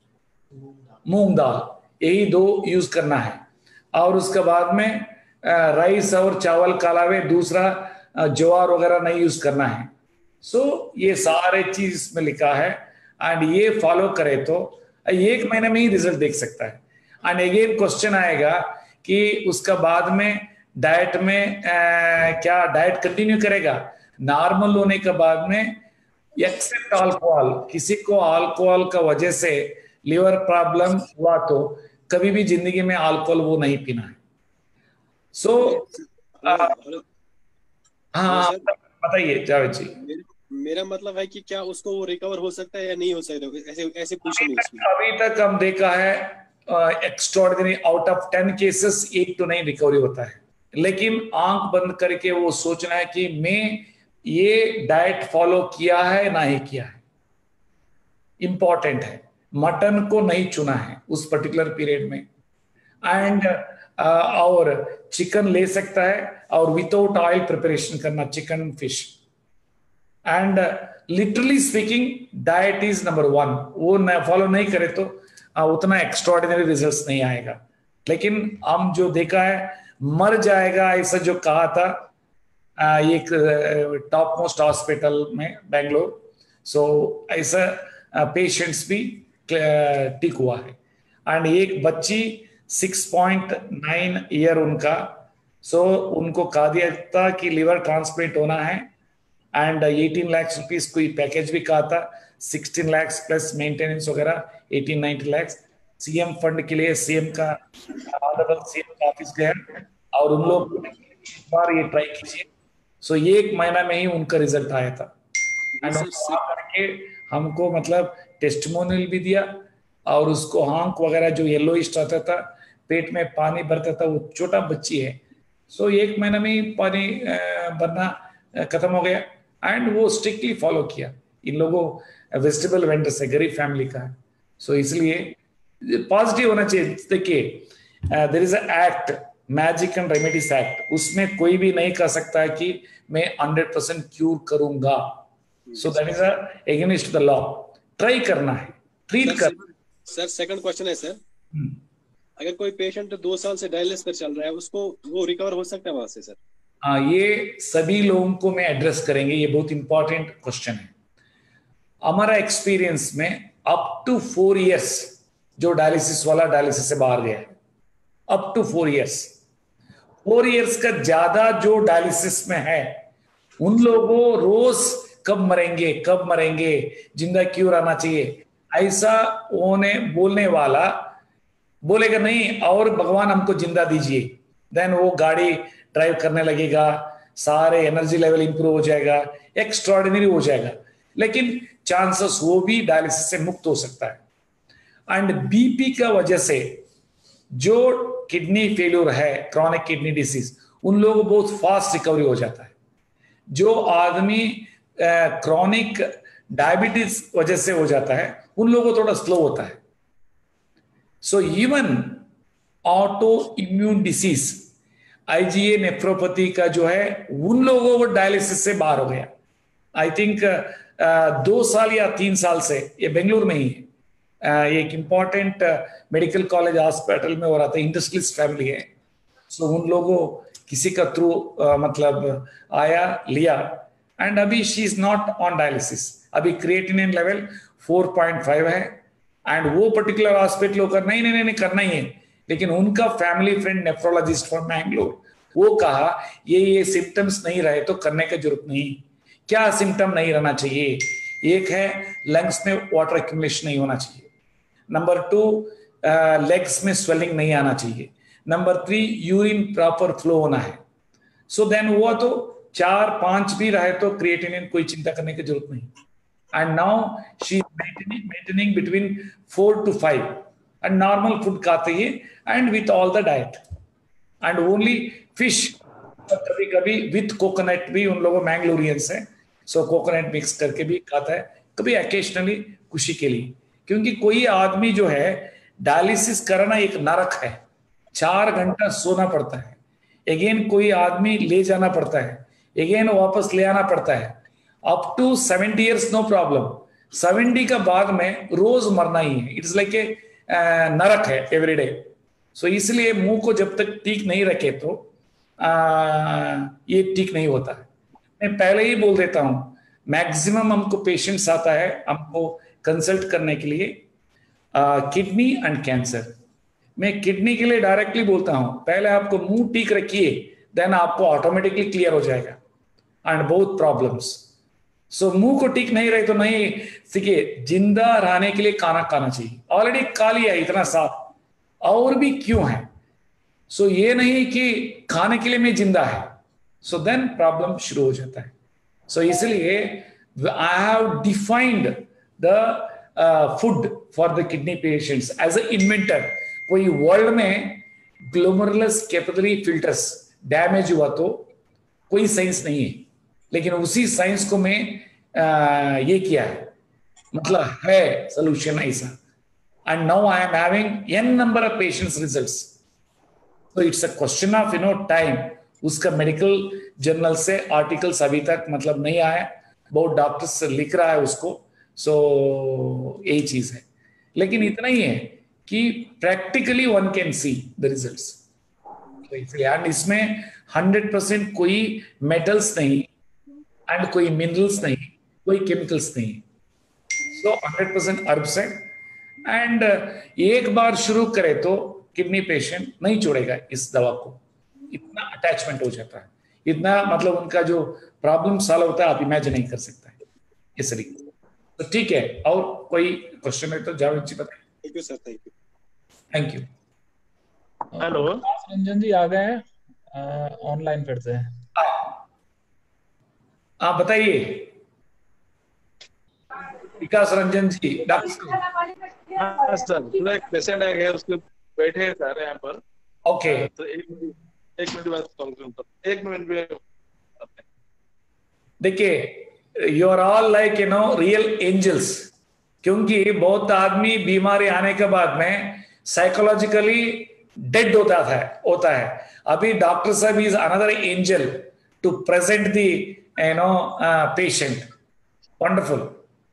मूंग दाल, यही 2 यूज करना है। और उसके बाद में राइस और चावल के अलावा दूसरा ज्वार वगैरह नहीं यूज करना है। सो ये सारे चीज में लिखा है, एंड ये फॉलो करे तो 1 महीने में ही रिजल्ट देख सकता है। एंड अगेन क्वेश्चन आएगा कि उसका बाद में डाइट में क्या डाइट कंटिन्यू करेगा, नॉर्मल होने के बाद में एक्सेप्ट अल्कोहल, किसी को अल्कोहल का वजह से लिवर प्रॉब्लम हुआ तो कभी भी जिंदगी में अल्कोहल वो नहीं पीना है। सो हाँ बताइए जावेद जी। मेरा मतलब है कि क्या उसको वो रिकवर हो सकता है या नहीं हो सकता, ऐसे पूछे नहीं उसमें। अभी तक हम देखा है एक्स्ट्राऑर्डिनरी, आउट ऑफ 10 केसेस 1 तो नहीं रिकवरी होता है, लेकिन आंख बंद करके वो सोचना है कि मैं ये डाइट फॉलो किया है नहीं किया है, इंपॉर्टेंट है। मटन को नहीं चुना है उस पर्टिकुलर पीरियड में, एंड और चिकन ले सकता है, और विदाउट ऑयल प्रिपरेशन करना chicken fish, and literally speaking diet is number 1। वो फॉलो नहीं करे तो उतना एक्स्ट्राऑर्डिनरी रिजल्ट्स नहीं आएगा। लेकिन हम जो देखा है मर जाएगा ऐसा जो कहा था एक टॉप मोस्ट हॉस्पिटल में बेंगलोर, सो ऐसा पेशेंट्स भी ठीक हुआ है। एंड एक बच्ची 6.9 ईयर उनका, सो उनको कहा दिया था कि लिवर ट्रांसप्लांट होना है, एंड 18 लाख रुपीस कोई पैकेज भी कहा था, 16 लाख प्लस मेंटेनेंस वगैरह 18-19 लाख। सीएम फंड के लिए सीएम का सीएम का ऑफिस गया और उन लोग बार ये ट्राई कीजिए। सो 1 महीना में ही उनका रिजल्ट आया था, एंड करके हमको मतलब टेस्टिमोनियल भी दिया, और उसको आंख वगैरह जो येलोइश आता था, पेट में पानी भरता था, वो छोटा बच्ची है। सो 1 महीना में ही पानी भरना खत्म हो गया, एंड वो स्ट्रिक्टली फॉलो किया। इन लोगों वेजिटेबल वेंडर्स है, गरीब फैमिली का है, सो इसलिए पॉजिटिव होना चाहिए। देखिए there is a act, magic and remedies act, उसमें कोई भी नहीं कह सकता है कि मैं 100% क्यूर करूंगा। So that is against the law. Try करना है, ट्रीट कर। सर सेकंड क्वेश्चन है सर, अगर कोई पेशेंट 2 साल से डायलिसिस पर चल रहा है, उसको वो रिकवर हो सकता है वहां से सर? हाँ, ये सभी लोगों को मैं एड्रेस करेंगे, ये बहुत इंपॉर्टेंट क्वेश्चन है। हमारा एक्सपीरियंस में अप टू 4 इयर्स जो डायलिसिस वाला डायलिसिस से बाहर गया है, अप टू 4 इयर्स, 4 इयर्स का ज्यादा जो डायलिसिस में है, उन लोगों रोज कब मरेंगे, जिंदा क्यों रहना चाहिए, ऐसा उन्हें बोलने वाला बोलेगा नहीं, और भगवान हमको जिंदा दीजिए, देन वो गाड़ी ड्राइव करने लगेगा, सारे एनर्जी लेवल इंप्रूव हो जाएगा, एक्स्ट्राऑर्डिनरी हो जाएगा। लेकिन चांसेस वो भी डायलिसिस से मुक्त हो सकता है। एंड बीपी का वजह से जो किडनी फेल्योर है, क्रॉनिक किडनी डिसीज, उन लोगों को बहुत फास्ट रिकवरी हो जाता है। जो आदमी क्रॉनिक डायबिटीज वजह से हो जाता है, उन लोगों को थोड़ा स्लो होता है। So even auto immune disease, IgA nephropathy का जो है, उन लोगों को डायलिसिस से बाहर हो गया। आई थिंक 2 साल या 3 साल से, ये बेंगलुरु में ही है, एक इंपॉर्टेंट मेडिकल कॉलेज हॉस्पिटल में हो रहा था, इंडस्ट्रियलिस्ट फैमिली है। सो उन लोगों किसी का थ्रू मतलब आया, लिया, एंड अभी she is not on dialysis. अभी क्रिएटिनिन लेवल 4.5 है, एंड वो पर्टिकुलर हॉस्पिटल को नहीं करना ही है, लेकिन उनका family friend nephrologist from Mangalore, वो कहा ये सिम्टम्स नहीं रहे तो करने की जरूरत नहीं। क्या सिम्टम नहीं रहना चाहिए? एक है लंग्स में वाटर एक्यूमुलेशन नहीं होना चाहिए, नंबर 2 लेग्स में स्वेलिंग नहीं आना चाहिए, नंबर 3 यूरिन प्रॉपर फ्लो होना है। सो देन हुआ तो 4-5 भी रहे तो क्रिएटिनिन कोई चिंता करने की जरूरत नहीं। And now she is maintaining between 4 to 5 and normal food खाते ही, and with all the diet, and only fish कभी कभी विथ कोकोनट भी, उन लोगों मैंगलोरियंस है, सो कोकोनट मिक्स करके भी खाता है, कभी अकेशनली खुशी के लिए। क्योंकि कोई आदमी जो है डायलिसिस करना एक नरक है, 4 घंटा सोना पड़ता है, अगेन कोई आदमी ले जाना पड़ता है, अगेन वापस ले आना पड़ता है। Up to 70 years no problem, 70 का बाद में रोज मरना ही है। इट्स लाइक ए नरक है एवरीडे। सो इसलिए मुंह को जब तक ठीक नहीं रखे तो ये ठीक नहीं होता है। मैं पहले ही बोल देता हूं, मैक्सिमम हमको पेशेंट्स आता है हमको कंसल्ट करने के लिए किडनी एंड कैंसर। मैं किडनी के लिए डायरेक्टली बोलता हूं, पहले आपको मुंह ठीक रखिए, देन आपको ऑटोमेटिकली क्लियर हो जाएगा, एंड बहुत प्रॉब्लम्स। सो मुंह को ठीक नहीं रहे तो नहीं सीखिए, जिंदा रहने के लिए खाना खाना चाहिए। ऑलरेडी खा लिया इतना साफ, और भी क्यों है? सो ये नहीं कि खाने के लिए मैं जिंदा है, सो देन प्रॉब्लम शुरू हो जाता है। सो इसलिए I have defined the food for the kidney patients as a inventor. कोई वर्ल्ड में ग्लोमेरुलस कैपिलरी फिल्टर्स डैमेज हुआ तो कोई साइंस नहीं है, लेकिन उसी साइंस को मैं ये किया है, मतलब है सोल्यूशन ऐसा। And now I am having n number of patients results. तो it's a question of time. उसका मेडिकल जर्नल से आर्टिकल्स अभी तक मतलब नहीं आया, बहुत डॉक्टर्स लिख रहा है उसको। सो यही चीज है, लेकिन इतना ही है कि practically one can see the results. तो इसलिए इसमें 100% कोई मेटल्स नहीं, एंड कोई मिनरल्स नहीं, कोई केमिकल्स नहीं। सो 100% हर्ब्स है, एंड एक बार शुरू करे तो किडनी पेशेंट नहीं छोड़ेगा इस दवा को, इतना अटैचमेंट हो जाता है, इतना मतलब उनका जो प्रॉब्लम सॉल्व होता है आप इमेजिन नहीं कर सकता है इसलिए। तो ठीक है, और कोई क्वेश्चन है तो जावेद जी बताइए। Thank you sir, thank you. Thank you. Hello, Ranjan ji आ गए हैं ऑनलाइन फिर से। आप बताइए विकास रंजन जी। डॉक्टर हाँ सर, एक पेशेंट आ गया, उसके बैठे हैं सर यहाँ पर। ओके, तो एक मिनट बाद कॉल करूँ, 1 मिनट में। देखिए you are all like real angels, क्योंकि बहुत आदमी बीमारी आने के बाद में साइकोलॉजिकली डेड होता है। अभी डॉक्टर साहब is another angel to present the patient. Wonderful.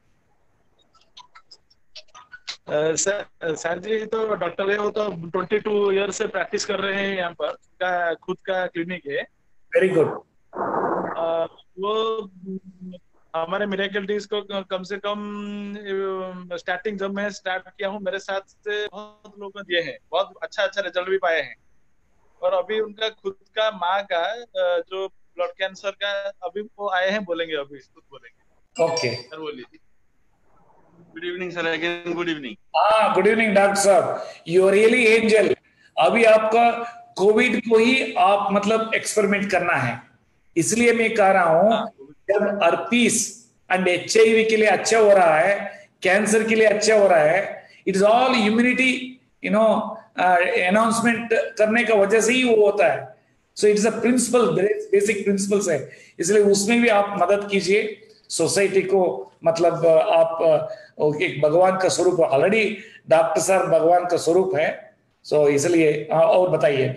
Sir जी तो डॉक्टर है, वो तो 22 ईयर से प्रैक्टिस कर रहे हैं यहाँ पर, खुद का क्लिनिक है। Very good. वो हमारे मिरेकल टीज को कम से कम स्टार्टिंग जब मैं स्टार्ट किया हूँ, मेरे साथ से बहुत लोगों ने दिए हैं, बहुत अच्छा रिजल्ट भी पाए हैं। और अभी उनका खुद का माँ का जो ब्लड कैंसर का, अभी वो आए हैं, बोलेंगे अभी, खुद बोलेंगे। ओके सर बोलिए। Good evening sir, again good evening. हाँ, गुड इवनिंग डॉक्टर साहब, यू आर रियली एंजल। अभी आपका कोविड को ही आप मतलब एक्सपेरिमेंट करना है, इसलिए मैं कह रहा हूँ जब अर्पीस एंड HIV के लिए अच्छा हो रहा है, कैंसर के लिए अच्छा हो रहा है, it is all immunity announcement करने का वजह से ही वो होता है. So it's a principle, basic principles है, इसलिए उसमें भी आप मदद कीजिए सोसाइटी को. मतलब आप एक भगवान का स्वरूप, ऑलरेडी डॉक्टर साहब भगवान का स्वरूप है. सो इसलिए और बताइए.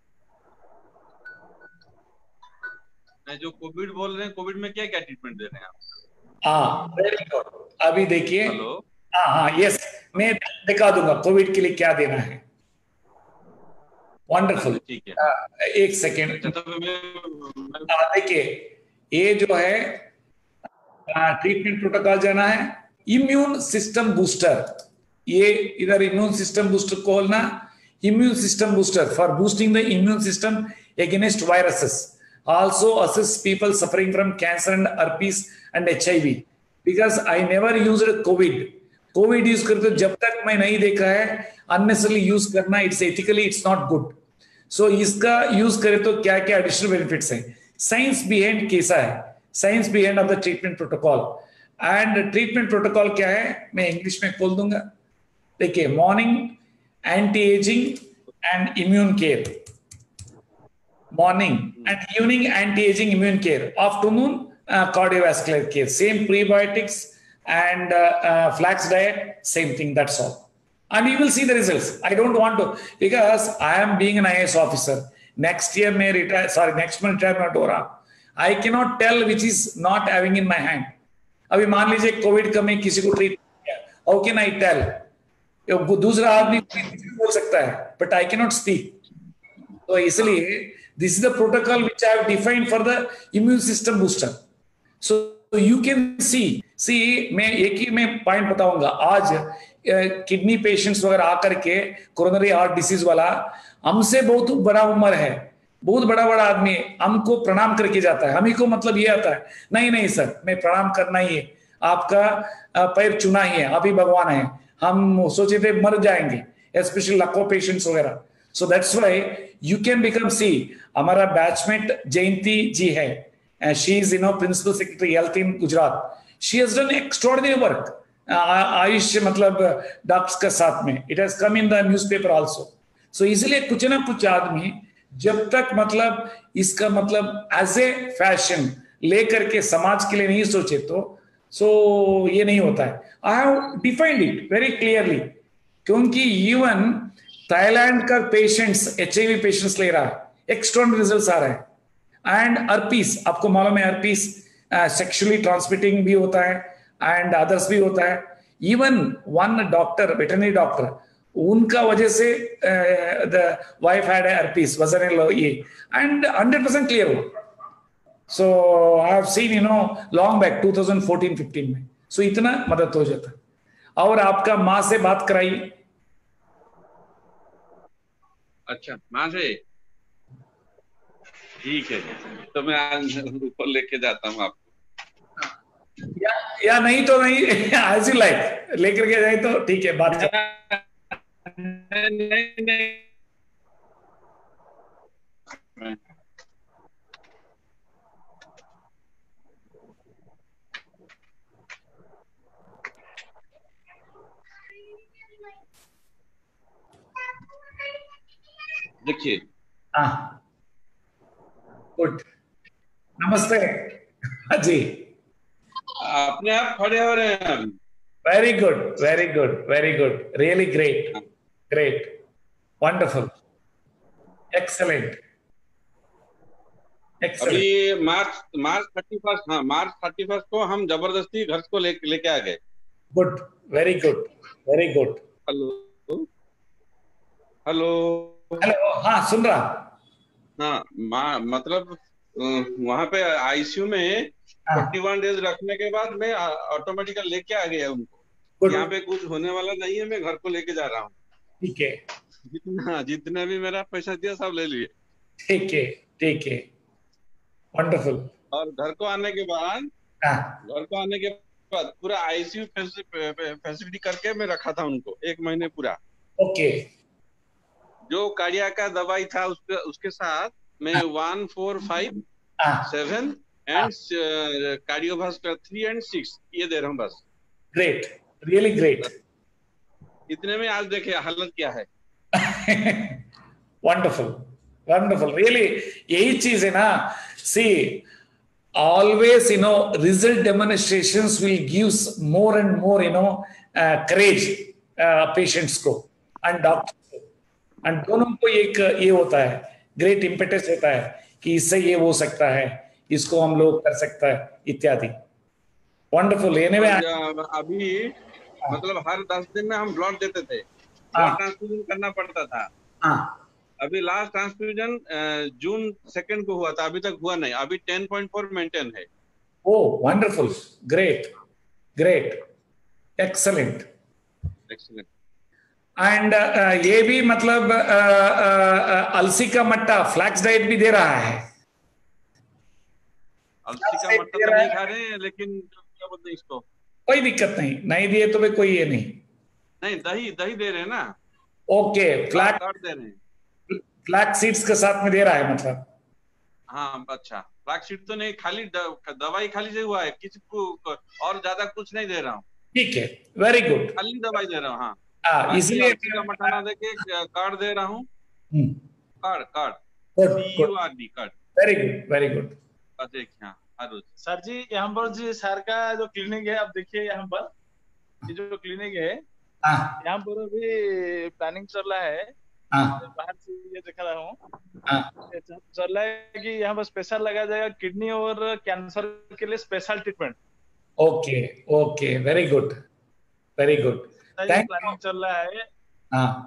जो कोविड बोल रहे हैं, कोविड में क्या क्या ट्रीटमेंट दे रहे हैं आप? हाँ, वेरी गुड. अभी देखिए, हाँ, यस, मैं दिखा दूंगा कोविड के लिए क्या देना है. वंडरफुल. ठीक है, एक सेकेंड. देखिए, ये जो है ट्रीटमेंट प्रोटोकॉल जाना है, इम्यून सिस्टम बूस्टर. ये इधर इम्यून सिस्टम बूस्टर खोलना, immune system booster for boosting the immune system against viruses. Also assist people suffering from cancer and herpes and HIV. Because I never used COVID. COVID use करते जब तक मैं नहीं देखा है unnecessarily use करना, it's ethically it's not good. So इसका use करें तो क्या क्या additional benefits हैं. Science behind कैसा है, science behind of the treatment protocol. And treatment protocol क्या है, मैं इंग्लिश में खोल दूंगा. देखिए, morning anti-aging and immune care. Morning and evening anti-aging immune care. Afternoon cardiovascular care. Same prebiotics and flax diet. Same thing. That's all. And you will see the results. I don't want to, because I am being an IAS officer. Next year may retire. Sorry, next month retirement हो रहा. I cannot tell which is not having in my hand. अभी मान लीजिए Covid का मैं किसी को treat किया. How can I tell? दूसरा आदमी बोल सकता है, but I cannot speak. तो इसलिए this is the protocol which I have defined for the immune system booster. So you can see मैं एक ही मैं पॉइंट बताऊंगा. आज किडनी पेशेंट्स वगैरह आकर के कोरोनरी हार्ट डिसीज वाला हमसे बहुत बड़ा उम्र है, बहुत बड़ा आदमी है, हमको प्रणाम करके जाता है. हमी को मतलब ये आता है, नहीं सर, मैं प्रणाम करना ही है, आपका पैर चुना ही है, आप ही भगवान है, हम सोचे थे मर जाएंगे, स्पेशली लको पेशेंट्स वगैरह. So that's why you can become, see, हमारा बैचमेट जयंती जी है, she is principal secretary health in Gujarat. She has done extraordinary work. Ayush मतलब डॉक्टर्स के साथ में, it has come in the newspaper also. So इसलिए कुछ ना कुछ आदमी जब तक मतलब इसका मतलब एज ए फैशन लेकर के समाज के लिए नहीं सोचे तो ये नहीं होता है. I have defined it very clearly, क्योंकि इवन थाईलैंड का पेशेंट्स HIV पेशेंट्स ले रहा है, एक्स्ट्राऑर्डिनरी रिजल्ट्स आ रहे हैं. एंड अर्पीस, आपको मालूम है अर्पीस सेक्सुअली ट्रांसमिटिंग भी होता है एंड अदर्स भी होता है. Even one doctor, veterinary doctor, उनका वजह से द वाइफ हैड अर्पीस, वजन ये, एंड 100% क्लियर हो. So I have seen long back 2014-15 में. सो इतना मदद हो जाता. और आपका माँ से बात कराइए. अच्छा, माँ से, ठीक है, तो मैं आज ऊपर लेके जाता हूँ आपको. या नहीं तो नहीं, एज यू लाइक, लेकर के जाए तो ठीक है. बात नहीं. देखिए, गुड, नमस्ते जी. अपने आप खड़े हो रहे हैं. Very good, very good, very good, really great, great, wonderful, excellent. अभी मार्च 31, हाँ, मार्च 31 को हम जबरदस्ती घर को लेके आ गए. Good, very good, very good. Hello hello hello, हाँ सुन रहा. हाँ, मतलब वहां पे आईसीयू में 41 डेज रखने के बाद मैं ऑटोमेटिकली लेके आ गया उनको. यहाँ पे कुछ होने वाला नहीं है, मैं घर को लेके जा रहा हूँ. ठीक है. जितने भी मेरा पैसा दिया सब ले लिए. ठीक है, ठीक है, वंडरफुल. और घर को आने के बाद पूरा आईसीयू फैसिलिटी करके मैं रखा था उनको 1 महीने पूरा. ओके. जो कार्डिया का दवाई था उसके साथ मैं 1, 4, 5, 7 एंड कार्डियोवास्कुलर 3 and 6 ये दे रहा हूँ बस। Great, really great. इतने में आज देखिए हालत क्या है। वंडरफुल, वंडरफुल, रियली यही चीज है ना। सी always, result demonstrations will gives more and more, courage patients को and doctors को, and दोनों को एक ये होता है, great impetus होता है कि इससे ये हो सकता है, इसको हम लोग कर सकता है इत्यादि। वंडरफुल। अभी मतलब हर 10 दिन में हम ब्लड देते थे, ब्लड ट्रांसफ्यूजन करना पड़ता था। अभी लास्ट ट्रांसफ्यूजन जून 2 को हुआ था, अभी तक हुआ नहीं। अभी 10.4 मेंटेन है। Oh wonderful, great great, excellent excellent. And ये भी मतलब अलसी का मट्टा, फ्लैक्स डाइट भी दे रहा है। अलसी का मट्टा तो नहीं खा रहे हैं, लेकिन क्या बोलते हैं इसको, कोई दिक्कत नहीं, नहीं दिए तो भी कोई ये नहीं, दही दे रहे हैं ना। ओके, फ्लैक्स दे रहे हैं, फ्लैक्स सीड्स के साथ में दे रहा है मतलब। हाँ अच्छा, फ्लैक्स सीड तो नहीं, खाली दवाई खाली से हुआ है, किसी को और ज्यादा कुछ नहीं दे रहा हूँ। ठीक है, वेरी गुड, खाली दवाई दे रहा हूँ। हाँ, इसलिए मट्टा ना देके कार्ड दे रहा हूँ। Card card, very good very good. Sir जी यहाँ पर जी सर का जो क्लिनिक है, आप देखिए यहाँ पर ये जो क्लिनिक है, यहाँ पर अभी प्लानिंग चल रहा है। बाहर से ये दिखा रहा हूँ, चल रहा है कि यहाँ पर स्पेशल लगाया जाएगा किडनी और कैंसर के लिए special treatment. Okay okay, very good very good, planning चल रहा है।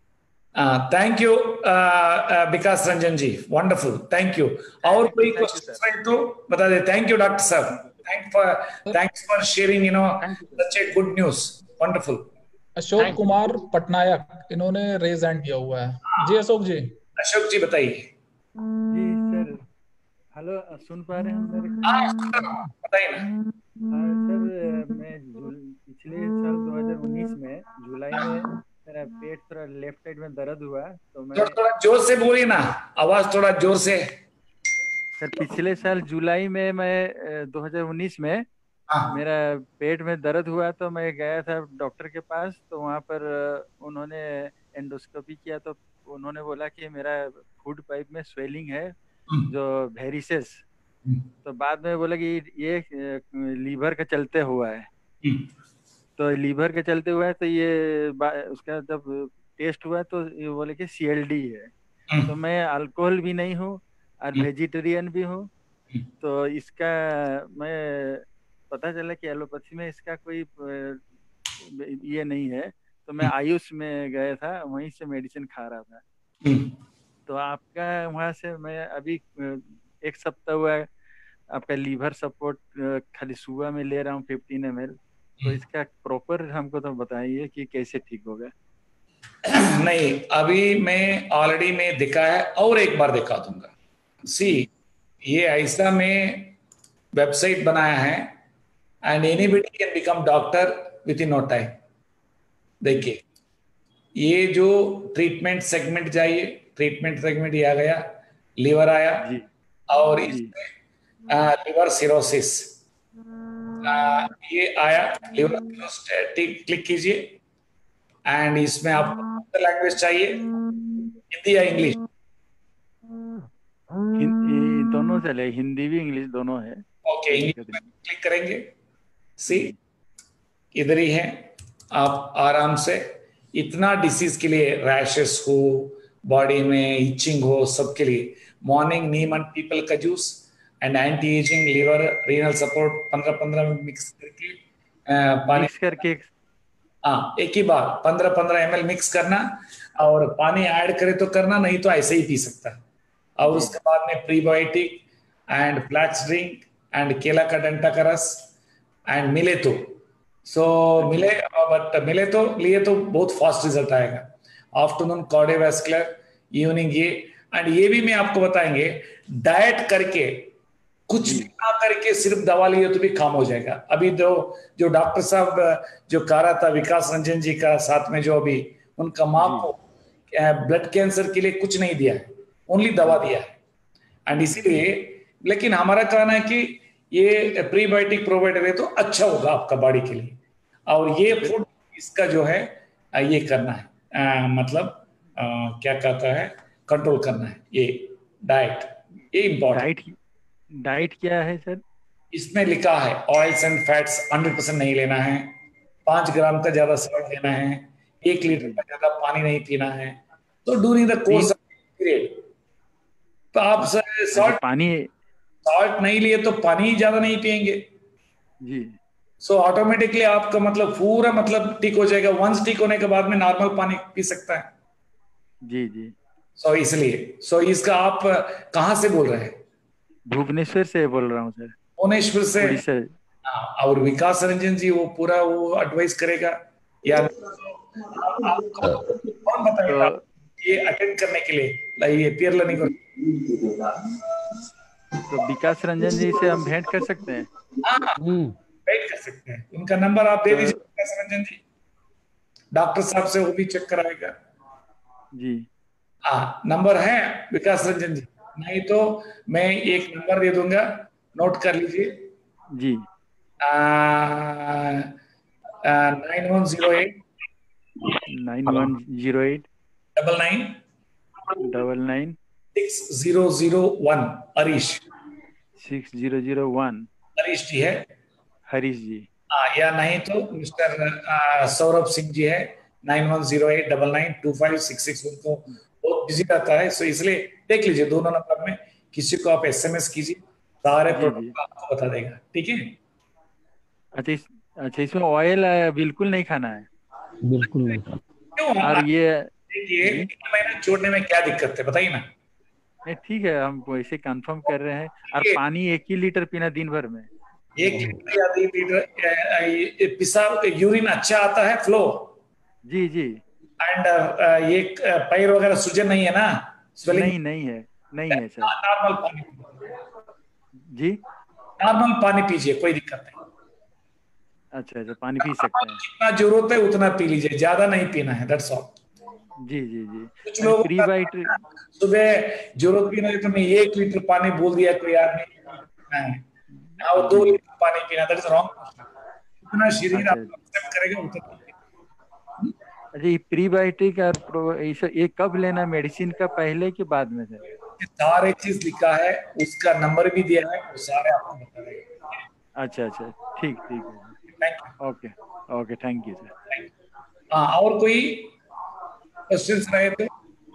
Thank you Vikas Ranjan ji, wonderful, thank you. और कोई क्वेश्चन है तो बता दे। थैंक यू डॉक्टर साहब, thanks for sharing such a good news, wonderful. Ashok Kumar Patnaik, इन्होंने रेज हैंड किया हुआ है। जी अशोक जी। अशोक जी बताइए। जी सर, हेलो, सुन पा रहे हैं मेरे को? बताइए ना। सर मैं पिछले साल 2019 में जुलाई में मेरा पेट थोड़ा लेफ्ट साइड में दर्द हुआ, तो मैं थोड़ा जोर से बोलिए ना, आवाज थोड़ा जोर से। सर पिछले साल जुलाई में मैं 2019 में मेरा पेट में दर्द हुआ, तो मैं गया था डॉक्टर के पास। तो वहाँ पर उन्होंने एंडोस्कोपी किया, तो उन्होंने बोला कि मेरा फूड पाइप में स्वेलिंग है, जो वेरिसेस। तो बाद में बोला कि ये लीवर का चलते हुआ है। तो लीवर के चलते हुआ है, तो ये उसका जब टेस्ट हुआ तो ये बोले कि CLD है। तो मैं अल्कोहल भी नहीं हूँ और वेजिटेरियन भी हूँ, तो इसका मैं पता चला कि एलोपैथी में इसका कोई ये नहीं है। तो मैं आयुष में गया था, वहीं से मेडिसिन खा रहा था। तो आपका वहाँ से मैं अभी 1 सप्ताह हुआ है, आपका लीवर सपोर्ट खाली सुबह में ले रहा हूँ 15 ml। तो इसका प्रॉपर हमको तो बताइए कि कैसे ठीक होगा। नहीं, अभी मैं ऑलरेडी में दिखा है और एक बार दिखा दूंगा। सी, ये ऐसा मैं वेबसाइट बनाया है and anybody can become doctor within no time. देखिए, ये जो ट्रीटमेंट सेगमेंट जाइए, ट्रीटमेंट सेगमेंट ये आ गया, लीवर आया और इसमें लिवर सिरोसिस ये आया, लिवर सिरोसिस क्लिक कीजिए एंड इसमें आपको लैंग्वेज चाहिए, हिंदी या इंग्लिश? दोनों चले, हिंदी भी इंग्लिश दोनों है। ओके, इंग्लिश में क्लिक करेंगे। सी, इधर ही है, आप आराम से इतना डिसीज के लिए, रैशेस हो, बॉडी में इचिंग हो, सबके लिए मॉर्निंग नीम एंड पीपल का juice and anti ageing, liver, renal support 15-15 में मिक्स करके पानी करके, हाँ, एक ही बार 15-15 ml मिक्स करना और पानी ऐड करे तो करना, नहीं तो ऐसे ही पी सकता है। और उसके बाद में prebiotic and flax drink and केला का डंटा का रस एंड मिले तो मिले, बट मिले तो लिए तो बहुत फास्ट रिजल्ट आएगा। आफ्टरनून कार्डियोवैस्कुलर, इवनिंग ये, एंड ये भी मैं आपको बताएंगे, डाइट करके कुछ भी ना करके सिर्फ दवा लिए तो भी काम हो जाएगा। अभी जो डॉक्टर साहब जो कह रहा था, विकास रंजन जी का साथ में, जो अभी उनका माँ को ब्लड कैंसर के लिए कुछ नहीं दिया है, ओनली दवा दिया है। एंड इसीलिए लेकिन हमारा कहना है कि ये प्रीबायोटिक प्रोबायोटिक है तो अच्छा होगा आपका बॉडी के लिए, और ये फूड इसका जो है ये करना है, मतलब क्या कहता है, कंट्रोल करना है, ये डाइट, ये इम्पोर्टेंट। डाइट क्या है सर? इसमें लिखा है ऑयल्स एंड फैट्स 100% नहीं लेना है, 5 ग्राम का ज्यादा सॉल्ट लेना है, 1 लीटर का ज्यादा पानी नहीं पीना है। तो during the course of period तो आप सॉल्ट नहीं लिए तो पानी ज्यादा नहीं पिएंगे जी। सो ऑटोमेटिकली आपका मतलब पूरा मतलब ठीक हो जाएगा। वंस ठीक होने के बाद में नॉर्मल पानी पी सकता है जी जी। सो इसलिए इसका आप कहाँ से बोल रहे हैं? भुवनेश्वर से बोल रहा हूँ सर। भुवनेश्वर से। और विकास रंजन जी वो पूरा वो एडवाइस करेगा या आपको कौन बताएगा ये अटेंड करने के लिए ये पीयर लर्निंग? तो विकास रंजन जी से हम भेंट कर सकते हैं? भेंट कर सकते हैं, उनका नंबर आप दे दीजिए विकास रंजन जी, डॉक्टर साहब से वो भी चेक कराएगा जी। हाँ नंबर है विकास रंजन जी, नहीं तो मैं एक नंबर दे दूंगा, नोट कर लीजिए जी। 9108 99 6001 हरीश 6001 हरीश जी है, हरीश जी। या नहीं तो मिस्टर सौरभ सिंह जी है 9108992566, उनको बहुत बिजी रहता है, सो इसलिए देख लीजिए दोनों नंबर में किसी को आप SMS कीजिए, सारे प्रोडक्ट आपको बता देगा, ठीक है? अच्छा इसमें ऑयल बिल्कुल नहीं खाना है? बिल्कुल नहीं खाना। क्यों? और ये देखिए 1 महीना छोड़ने में क्या दिक्कत है बताइए ना? नहीं ठीक है, हम वैसे कंफर्म कर रहे हैं। और पानी 1 ही लीटर पीना दिन भर में? 1 लीटर या 2 लीटर पेशाब यूरिन अच्छा आता है फ्लो? Ji ji. एंड ये पैर वगैरह सूजन नहीं है ना? नहीं है सर। नॉर्मल पानी जी, नॉर्मल पानी पीजिए, कोई दिक्कत नहीं। अच्छा पानी पी सकते हैं? जितना जरूरत है उतना पी लीजिए, ज्यादा नहीं पीना है, दैट्स ऑल। जी जी जी। कुछ लोग सुबह जरूरत भी नहीं तो मैं 1 लीटर पानी बोल दिया कोई आदमी, और 2 लीटर पानी पीना, दैट इज रॉन्ग। उतना शरीर आपको एक्सेप्ट करेगा उतना। अच्छा ये प्रीबायोटिक और ये कब लेना, मेडिसिन का पहले कि बाद में सर? सारे चीज लिखा है, उसका नंबर भी दिया है, वो सारे आपको बता देगा। अच्छा ठीक है। Okay thank you sir. हाँ और कोई क्वेश्चंस रहे तो?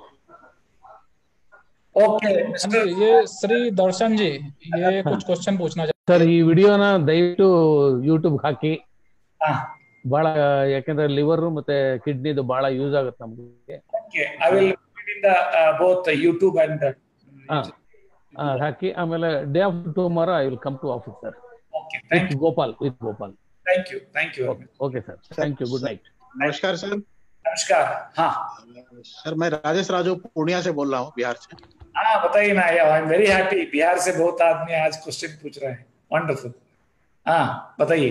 ओके ये श्री दर्शन जी ये कुछ क्वेश्चन पूछना ಸರ್ ಈ ವಿಡಿಯೋನ ದಯವಿಟ್ಟು ಯೂಟ್ಯೂಬ್ ಹಾಕಿ, ಬಹಳ ಯಾಕಂದ್ರೆ ಲಿವರ್ ಮತ್ತೆ ಕಿಡ್ನಿದು ಬಹಳ ಯೂಸ್ ಆಗುತ್ತೆ ನಮಗೆ. Okay I will put in the both YouTube and ಹಾಕಿ. ಆಮೇಲೆ day of tomorrow I will come to office sir. Okay thank you Gopal. Thank you okay sir, thank you, good night. नमस्कार sir. नमस्कार। हाँ sir मैं राजेश राजू पूर्णिया से बोल रहा हूँ, बिहार से। हाँ बताइए ना, I am very happy, Bihar से बहुत आदमी आज क्वेश्चन पूछ रहे हैं, वंडरफुल। हाँ बताइए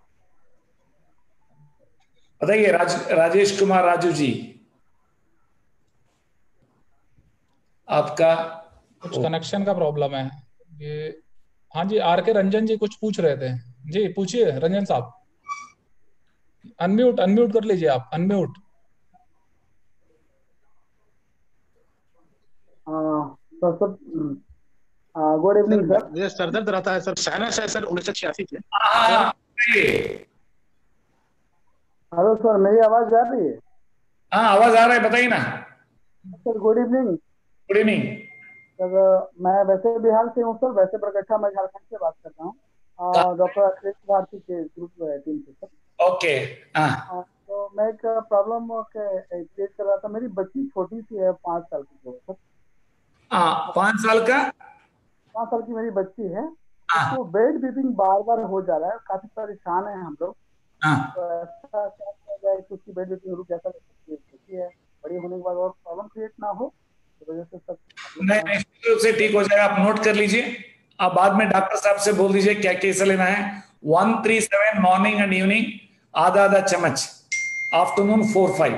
राजेश कुमार राजू जी, आपका कुछ कनेक्शन का प्रॉब्लम है ये। हाँ जी RK रंजन जी कुछ पूछ रहे थे जी, पूछिए रंजन साहब। अनम्यूट कर लीजिए आप, अनम्यूट। Good evening sir. मुझे सर दर्द रहता है सर, साइनस है सर 1986 से। हेलो सर, मेरी आवाज आ रही है? हाँ आवाज आ रहा है, बताइए ना sir. Good evening. Good evening sir, मैं वैसे बिहार से हूँ सर, वैसे प्रगटा मैं झारखंड से बात कर रहा हूँ, डॉक्टर अखिलेश भारती के ग्रुप टीम से सर। ओके। तो मैं एक प्रॉब्लम फेस कर रहा था, मेरी बच्ची छोटी सी है, 5 साल की है सर। 5 साल का? 5 साल की मेरी बच्ची है, तो वेट ब्रीथिंग बार हो जा रहा है, काफी परेशान है हम लोग। तो ऐसा क्या किया जाए कि उसकी वेट ब्रीथिंग रुक जाता है, बड़ी होने के बाद और प्रॉब्लम क्रिएट ना हो, तो वजह से सब नहीं से ठीक हो जाएगा। आप नोट कर लीजिए, आप बाद में डॉक्टर साहब से बोल दीजिए क्या कैसे लेना है। 137 मॉर्निंग एंड इवनिंग आधा चम्मच, afternoon 4-5।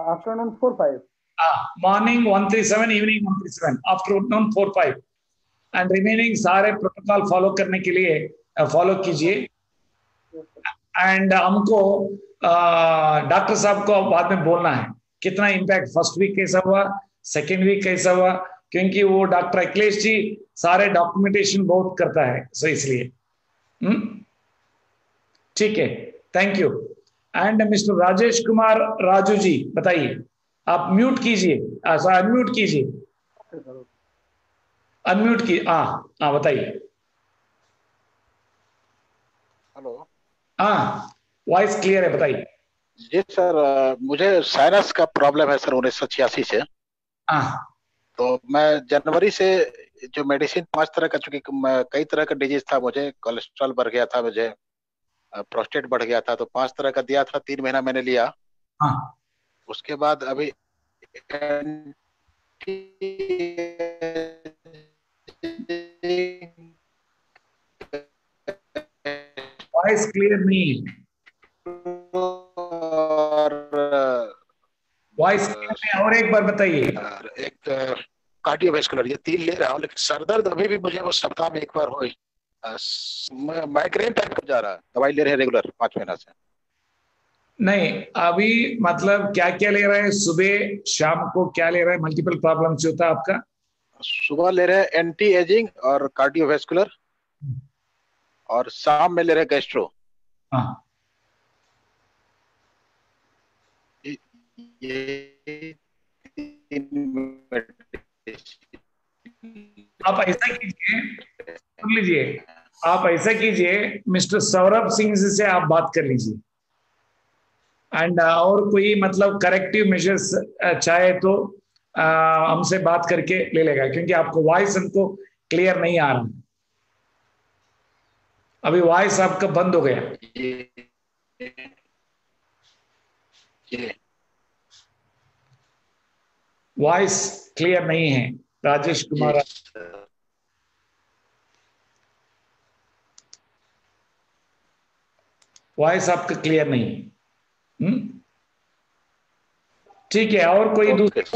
Afternoon 4-5 morning 137, evening 137, afternoon 4-5। And remaining सारे प्रोटोकॉल फॉलो करने के लिए फॉलो कीजिए। एंड हमको डॉक्टर साहब को बाद में बोलना है कितना इम्पैक्ट, फर्स्ट वीक कैसा हुआ, सेकेंड वीक कैसा हुआ, क्योंकि वो डॉक्टर अखिलेश जी सारे डॉक्यूमेंटेशन बहुत करता है, सो इसलिए। ठीक है, thank you. And mister Rajesh Kumar Raju ji बताइए, आप म्यूट कीजिए, अनम्यूट कीजिए, अनम्यूट की। हाँ बताइए। हेलो। हाँ, वॉइस क्लियर है, बताइए। जी सर, मुझे साइनस का प्रॉब्लम है सर 1986 से। तो मैं जनवरी से जो मेडिसिन 5 तरह का, चूंकि कई तरह का डिजीज था, मुझे कोलेस्ट्रॉल बढ़ गया था, मुझे प्रोस्टेट बढ़ गया था, तो 5 तरह का दिया था, 3 महीना मैंने लिया। उसके बाद अभी वॉइस क्लियर नहीं, वॉइस क्लियर नहीं, और एक बार बताइए। एक कार्डियोवैस्कुलर, ये 3 ले रहा हूँ, लेकिन सर दर्द अभी भी मुझे वो सप्ताह में एक बार हो, माइग्रेन टाइप का जा रहा है। दवाई ले रहे हैं रेगुलर 5 महीना से। नहीं, अभी मतलब क्या क्या ले रहे हैं, सुबह शाम को क्या ले रहे हैं? मल्टीपल प्रॉब्लम्स होता है आपका। सुबह ले रहे हैं एंटी एजिंग और कार्डियोवैस्कुलर, और शाम में ले रहे हैं गैस्ट्रो। आप ऐसा कीजिए, सुन लीजिए, आप ऐसा कीजिए, मिस्टर सौरभ सिंह जी से आप बात कर लीजिए, एंड और कोई मतलब करेक्टिव मेजर्स चाहे तो हमसे बात करके ले लेगा, क्योंकि आपको वॉइस हमको क्लियर नहीं आ रहा। अभी वॉइस आपका बंद हो गया। वॉइस क्लियर नहीं है राजेश कुमार। वॉइस आपका क्लियर नहीं। ठीक है, और कोई दूसरा?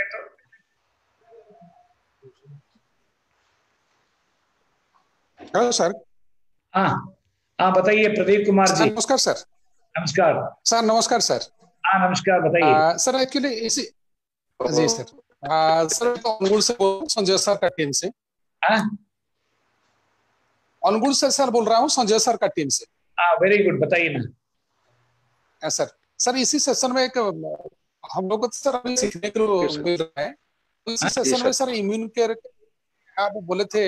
Hello sir. हाँ बताइए प्रदीप कुमार जी। नमस्कार सर। नमस्कार सर। नमस्कार सर। हाँ नमस्कार, बताइए। सर एक्चुअली इसी जी सर, सर तो अनुगुण से बोल रहा हूँ, संजय सर का टीम से। अनुगुण से सर बोल रहा हूँ, संजय सर का टीम से। वेरी गुड, बताइए ना। सर इसी सेशन में एक हम लोग को सर अभी सीखने को मिल रहा है। इसी सेशन में सर इम्यून केयर आप बोले थे,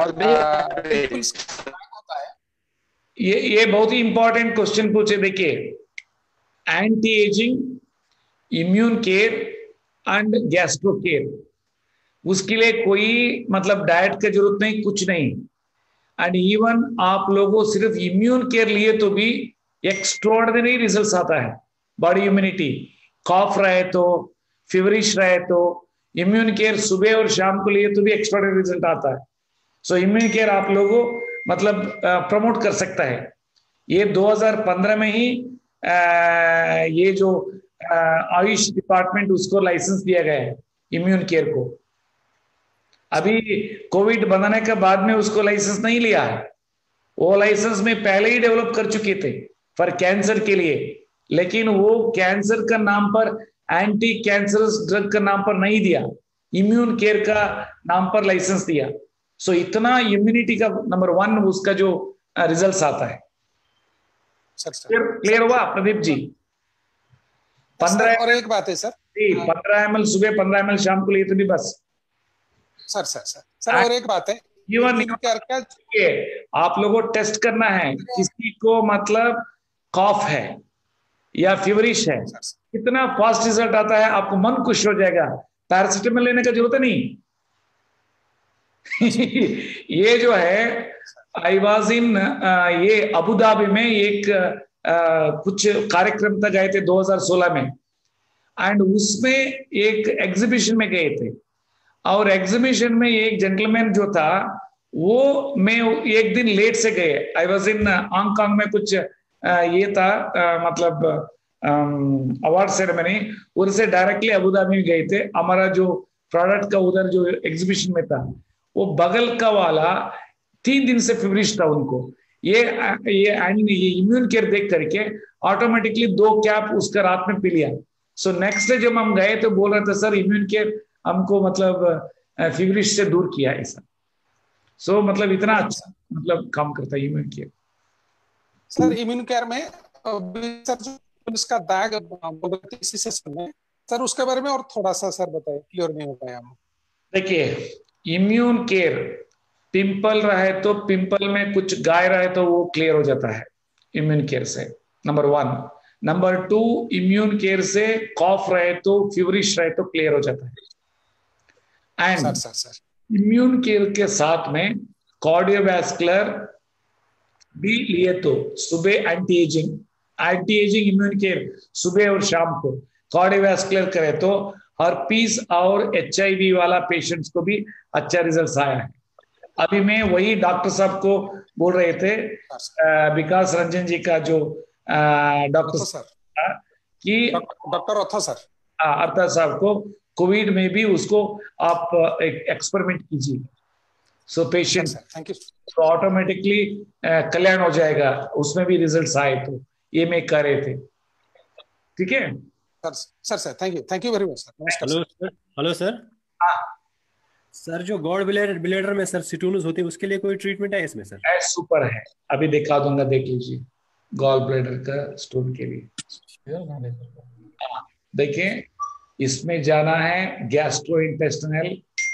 होता है। ये बहुत ही इंपॉर्टेंट क्वेश्चन पूछे। देखिए, anti ageing, immune care and gastro care, उसके लिए कोई मतलब डाइट का जरूरत नहीं, कुछ नहीं। एंड इवन आप लोगों सिर्फ इम्यून केयर लिए तो भी एक्स्ट्राऑर्डिनरी रिजल्ट्स आता है। बॉडी इम्यूनिटी, कॉफ रहे तो, फीवरिश रहे तो, इम्यून केयर सुबह और शाम को लिए तो भी एक्स्ट्राऑर्डिनरी रिजल्ट आता है। सो इम्यून केयर आप लोगों मतलब प्रमोट कर सकता है। ये 2015 में ही ये जो आयुष डिपार्टमेंट, उसको लाइसेंस दिया गया है इम्यून केयर को। अभी कोविड बनाने के बाद में उसको लाइसेंस नहीं लिया है, वो लाइसेंस में पहले ही डेवलप कर चुके थे फॉर कैंसर के लिए, लेकिन वो कैंसर का नाम पर, एंटी कैंसरस ड्रग का नाम पर नहीं दिया, इम्यून केयर का नाम पर लाइसेंस दिया। सो इतना इम्यूनिटी का नंबर 1 उसका जो रिजल्ट्स आता है। क्लियर हुआ प्रदीप जी? 15 और एक बात है सर, 15 ml सुबह, 15 ml शाम को लिए तो भी बस। सर और एक बात है, आप लोगों को टेस्ट करना है, किसी को मतलब कॉफ है या फीवरिश है, कितना फास्ट रिजल्ट आता है, आपको मन खुश हो जाएगा। पैरासिटामोल लेने का जरूरत नहीं। ये जो है, आई वाज इन ये अबू धाबी में एक कुछ कार्यक्रम तक गए थे 2016 में, एंड उसमें एक एग्जीबिशन में गए थे, और एग्जीबिशन में एक जेंटलमैन जो था वो, मैं एक दिन लेट से गए, आई वाज इन हांगकांग में, कुछ ये था मतलब अवार्ड सेरेमनी, उधर से डायरेक्टली अबू धाबी में गए थे। हमारा जो प्रोडक्ट का उधर जो एग्जीबिशन में था, वो बगल का वाला 3 दिन से फिवरिश था उनको। ये इम्यून केयर देख करके ऑटोमेटिकली 2 कैप उसका रात में पी लिया। सो नेक्स्ट डे जब हम गए तो बोल रहे थे सर इम्यून केयर हमको मतलब फिवरिश से दूर किया ऐसा। सो मतलब इतना अच्छा मतलब काम करता है immune care. Sir immune care में सर जो इसका दाग इसी से में सर उसके बारे में और थोड़ा सा सर बताइए, क्लियर नहीं हो पाया। देखिए इम्यून केयर, पिंपल रहे तो पिंपल में कुछ गाय रहे तो वो क्लियर हो जाता है इम्यून केयर से, नंबर 1। नंबर 2 इम्यून केयर से कॉफ रहे तो फीवरिश रहे तो क्लियर हो जाता है। एंड इम्यून केयर के साथ में कार्डियोवैस्कुलर भी लिए तो सुबह एंटी एजिंग इम्यून केयर सुबह और शाम को कार्डियोवैस्कुलर करे तो हर्पीस और HIV वाला पेशेंट्स को भी अच्छा रिजल्ट आया है। अभी मैं वही डॉक्टर साहब को बोल रहे थे, विकास रंजन जी का जो डॉक्टर सर कि डॉक्टर अथा सर अथा साहब को कोविड में भी उसको आप एक एक्सपेरिमेंट कीजिए। सो पेशेंट थैंक यू तो ऑटोमेटिकली कल्याण हो जाएगा, उसमें भी रिजल्ट्स आए। तो ये मैं कर रहे थे। ठीक है sir thank you very much sir. Hello sir. Sir जो गॉल ब्लैडर में सर सिटोनस होती है उसके लिए कोई ट्रीटमेंट है इसमें सर? सुपर है, अभी दिखा दूंगा, देख लीजिए गॉल ब्लैडर का स्टोन के लिए। देखिए इसमें जाना है गैस्ट्रोइंटेस्टिनल,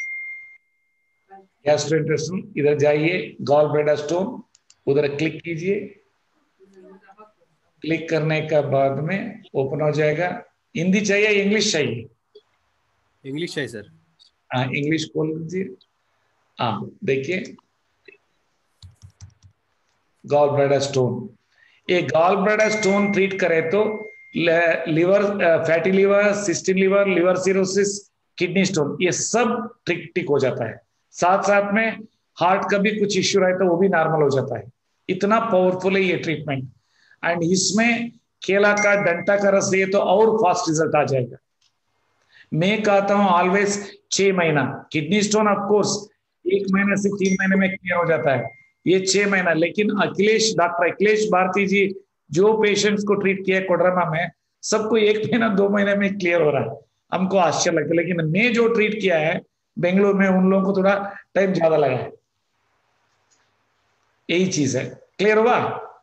इधर जाइए गॉल ब्लैडर स्टोन, उधर क्लिक कीजिए। क्लिक करने का बाद में ओपन हो जाएगा। हिंदी चाहिए इंग्लिश चाहिए? इंग्लिश चाहिए सर। हाँ इंग्लिश खोल लीजिए। हाँ देखिए गॉल ब्लैडर स्टोन, ये गॉल ब्लैडर स्टोन ट्रीट करे तो लिवर, फैटी लिवर, सिस्टिन liver, liver cirrhosis, kidney stone, ये सब ठीक हो जाता है। साथ साथ में हार्ट का भी कुछ इश्यू रहे तो वो भी नॉर्मल हो जाता है। इतना पावरफुल है ये ट्रीटमेंट। एंड इसमें केला का डंटा का रस लिए तो और फास्ट रिजल्ट आ जाएगा। मैं कहता हूं ऑलवेज 6 महीना। किडनी स्टोन ऑफ कोर्स 1 महीने से 3 महीने में क्लियर हो जाता है, ये 6 महीना। लेकिन डॉक्टर अखिलेश भारती जी जो पेशेंट्स को ट्रीट किया कोडरमा में, सबको 1 महीना 2 महीने में क्लियर हो रहा है। हमको आश्चर्य लगता है। लेकिन मैं जो ट्रीट किया है बेंगलुरु में, उन लोगों को थोड़ा टाइम ज्यादा लगा है। यही चीज है। क्लियर हुआ?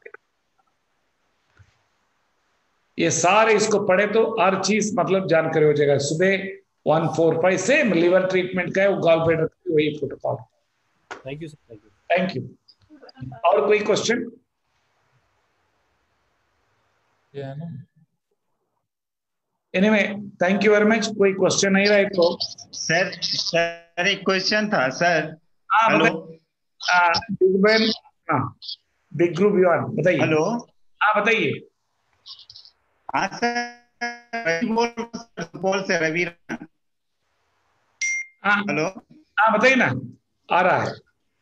ये सारे इसको पढ़े तो हर चीज मतलब जानकारी हो जाएगा। सुबह 145 से लिवर ट्रीटमेंट का है, वो गॉल ब्लैडर का वही protocol. Thank you sir. Thank you. और कोई question? Anyway thank you very much. कोई क्वेश्चन नहीं रहे तो सर एक क्वेश्चन था सर। हेलो बिग बैन, बिग ग्रुप यूआर, बताइए। हेलो हाँ बताइए। हाँ सर सुपौल से रवि। हेलो हाँ बताइए ना, आ रहा है।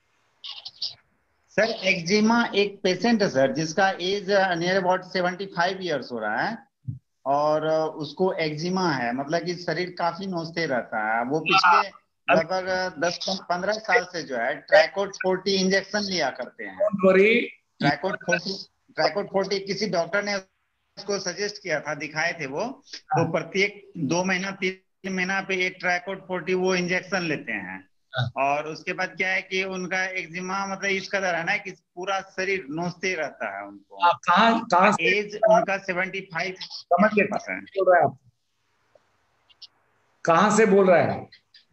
सर एक्जिमा एक पेशेंट है सर जिसका एज नियर अबाउट 75 ईयर्स हो रहा है और उसको एक्जिमा है, मतलब कि शरीर काफी नोचते रहता है। वो पिछले लगभग 10-15 साल से जो है ट्राइकोट 40 इंजेक्शन लिया करते हैं। ट्राइकोट 40 किसी डॉक्टर ने उसको सजेस्ट किया था, दिखाए थे वो, तो प्रत्येक 2 महीना 3 महीना पे एक ट्राइकोट 40 वो इंजेक्शन लेते हैं। और उसके बाद क्या है कि उनका एक्जिमा मतलब इस कदर है ना कि पूरा शरीर नोचते रहता है उनको। कहाँ एज उनका 75 बोल रहा है आप? कहाँ से बोल रहा है?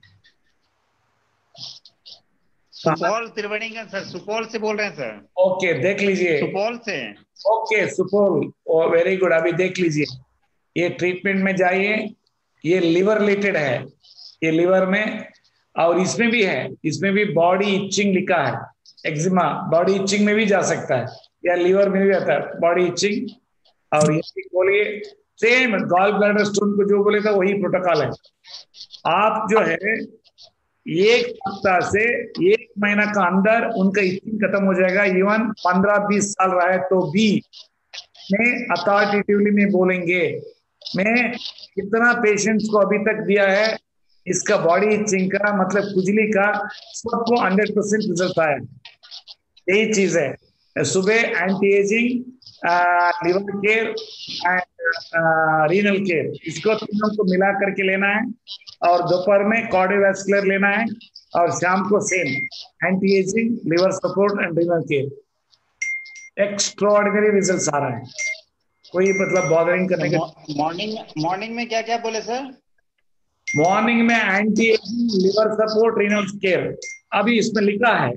सुपौल त्रिवेणीगंज सर, सुपौल से बोल रहे हैं सर। ओके देख लीजिए, सुपौल से। Okay Supaul, very good. अभी देख लीजिए, ये ट्रीटमेंट में जाइए। ये लिवर रिलेटेड है, ये लिवर में, और इसमें भी है, इसमें भी बॉडी इचिंग लिखा है। एक्जिमा बॉडी इचिंग में भी जा सकता है या लिवर में भी आता है बॉडी इचिंग। और ये बोलिए सेम गॉल ब्लैडर स्टोन को जो बोले था वही प्रोटोकॉल है। आप जो है 1 हफ्ता से 1 महीना का अंदर उनका इचिंग खत्म हो जाएगा। इवन 15-20 साल रहा है तो भी मैं अथॉरिटेटिवली में बोलेंगे। मैं कितना पेशेंट्स को अभी तक दिया है, इसका बॉडी इचिंग का मतलब खुजली का सबको 100% रिजल्ट आया। यही चीज है। सुबह anti ageing, liver care and renal care, इसको तीनों को मिला करके लेना है। और दोपहर में कार्डियोवैस्कुलर लेना है और शाम को same anti ageing, liver support and renal care. Extraordinary results आ रहा है, कोई मतलब बॉदरिंग करने के। मॉर्निंग में क्या क्या बोले सर? मॉर्निंग में anti ageing, liver support, renal care. अभी इसमें लिखा है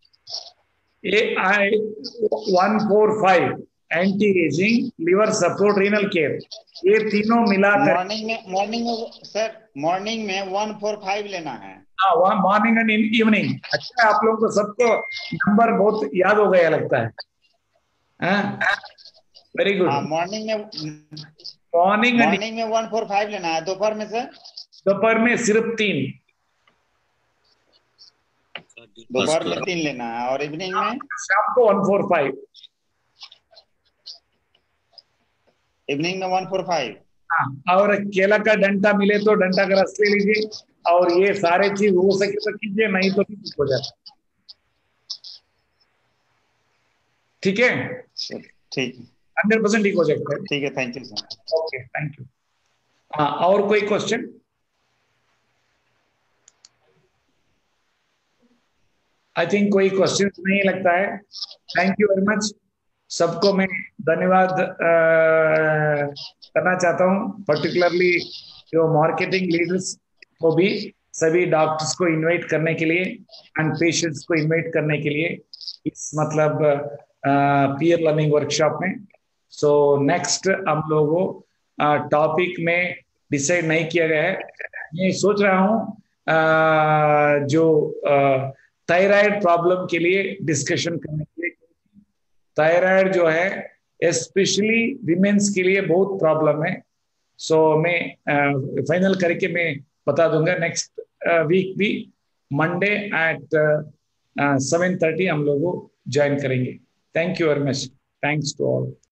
AI 145 anti ageing, liver support, renal care, ये तीनों मिलाकर। मॉर्निंग में 145 लेना है। हाँ, वहाँ मॉर्निंग एंड इवनिंग। अच्छा, आप लोगों को सबको नंबर बहुत याद हो गया लगता है। Very good. मॉर्निंग में 145 लेना है। दोपहर में सर? दोपहर में सिर्फ 3। दोपहर में 3 लेना है। और इवनिंग में? शाम को 145। इवनिंग में 145। हाँ, और केला का डंटा मिले तो डंटा का रस ले लीजिए। और ये सारे चीज हो सके तो कीजिए, नहीं तो ठीक हो जाता। ठीक है, ठीक, 100% ठीक हो जाता है। ठीक है, thank you sir. Okay, thank you. हाँ, और कोई क्वेश्चन? आई थिंक कोई क्वेश्चन नहीं लगता है। Thank you very much. सबको मैं धन्यवाद करना चाहता हूँ, पर्टिकुलरली जो मार्केटिंग लीडर्स को भी, सभी डॉक्टर्स को इनवाइट करने के लिए एंड पेशेंट्स को इनवाइट करने के लिए इस मतलब पीयर लर्निंग वर्कशॉप में। सो नेक्स्ट हम लोगों टॉपिक में डिसाइड नहीं किया गया है। मैं सोच रहा हूँ जो थायराइड प्रॉब्लम के लिए डिस्कशन करने के लिए। थायराइड जो है स्पेशली विमेन्स के लिए बहुत प्रॉब्लम है। सो मैं फाइनल करके मैं बता दूंगा। नेक्स्ट वीक भी मंडे एट 7:30 हम लोग ज्वाइन करेंगे। Thank you very much. Thanks to all.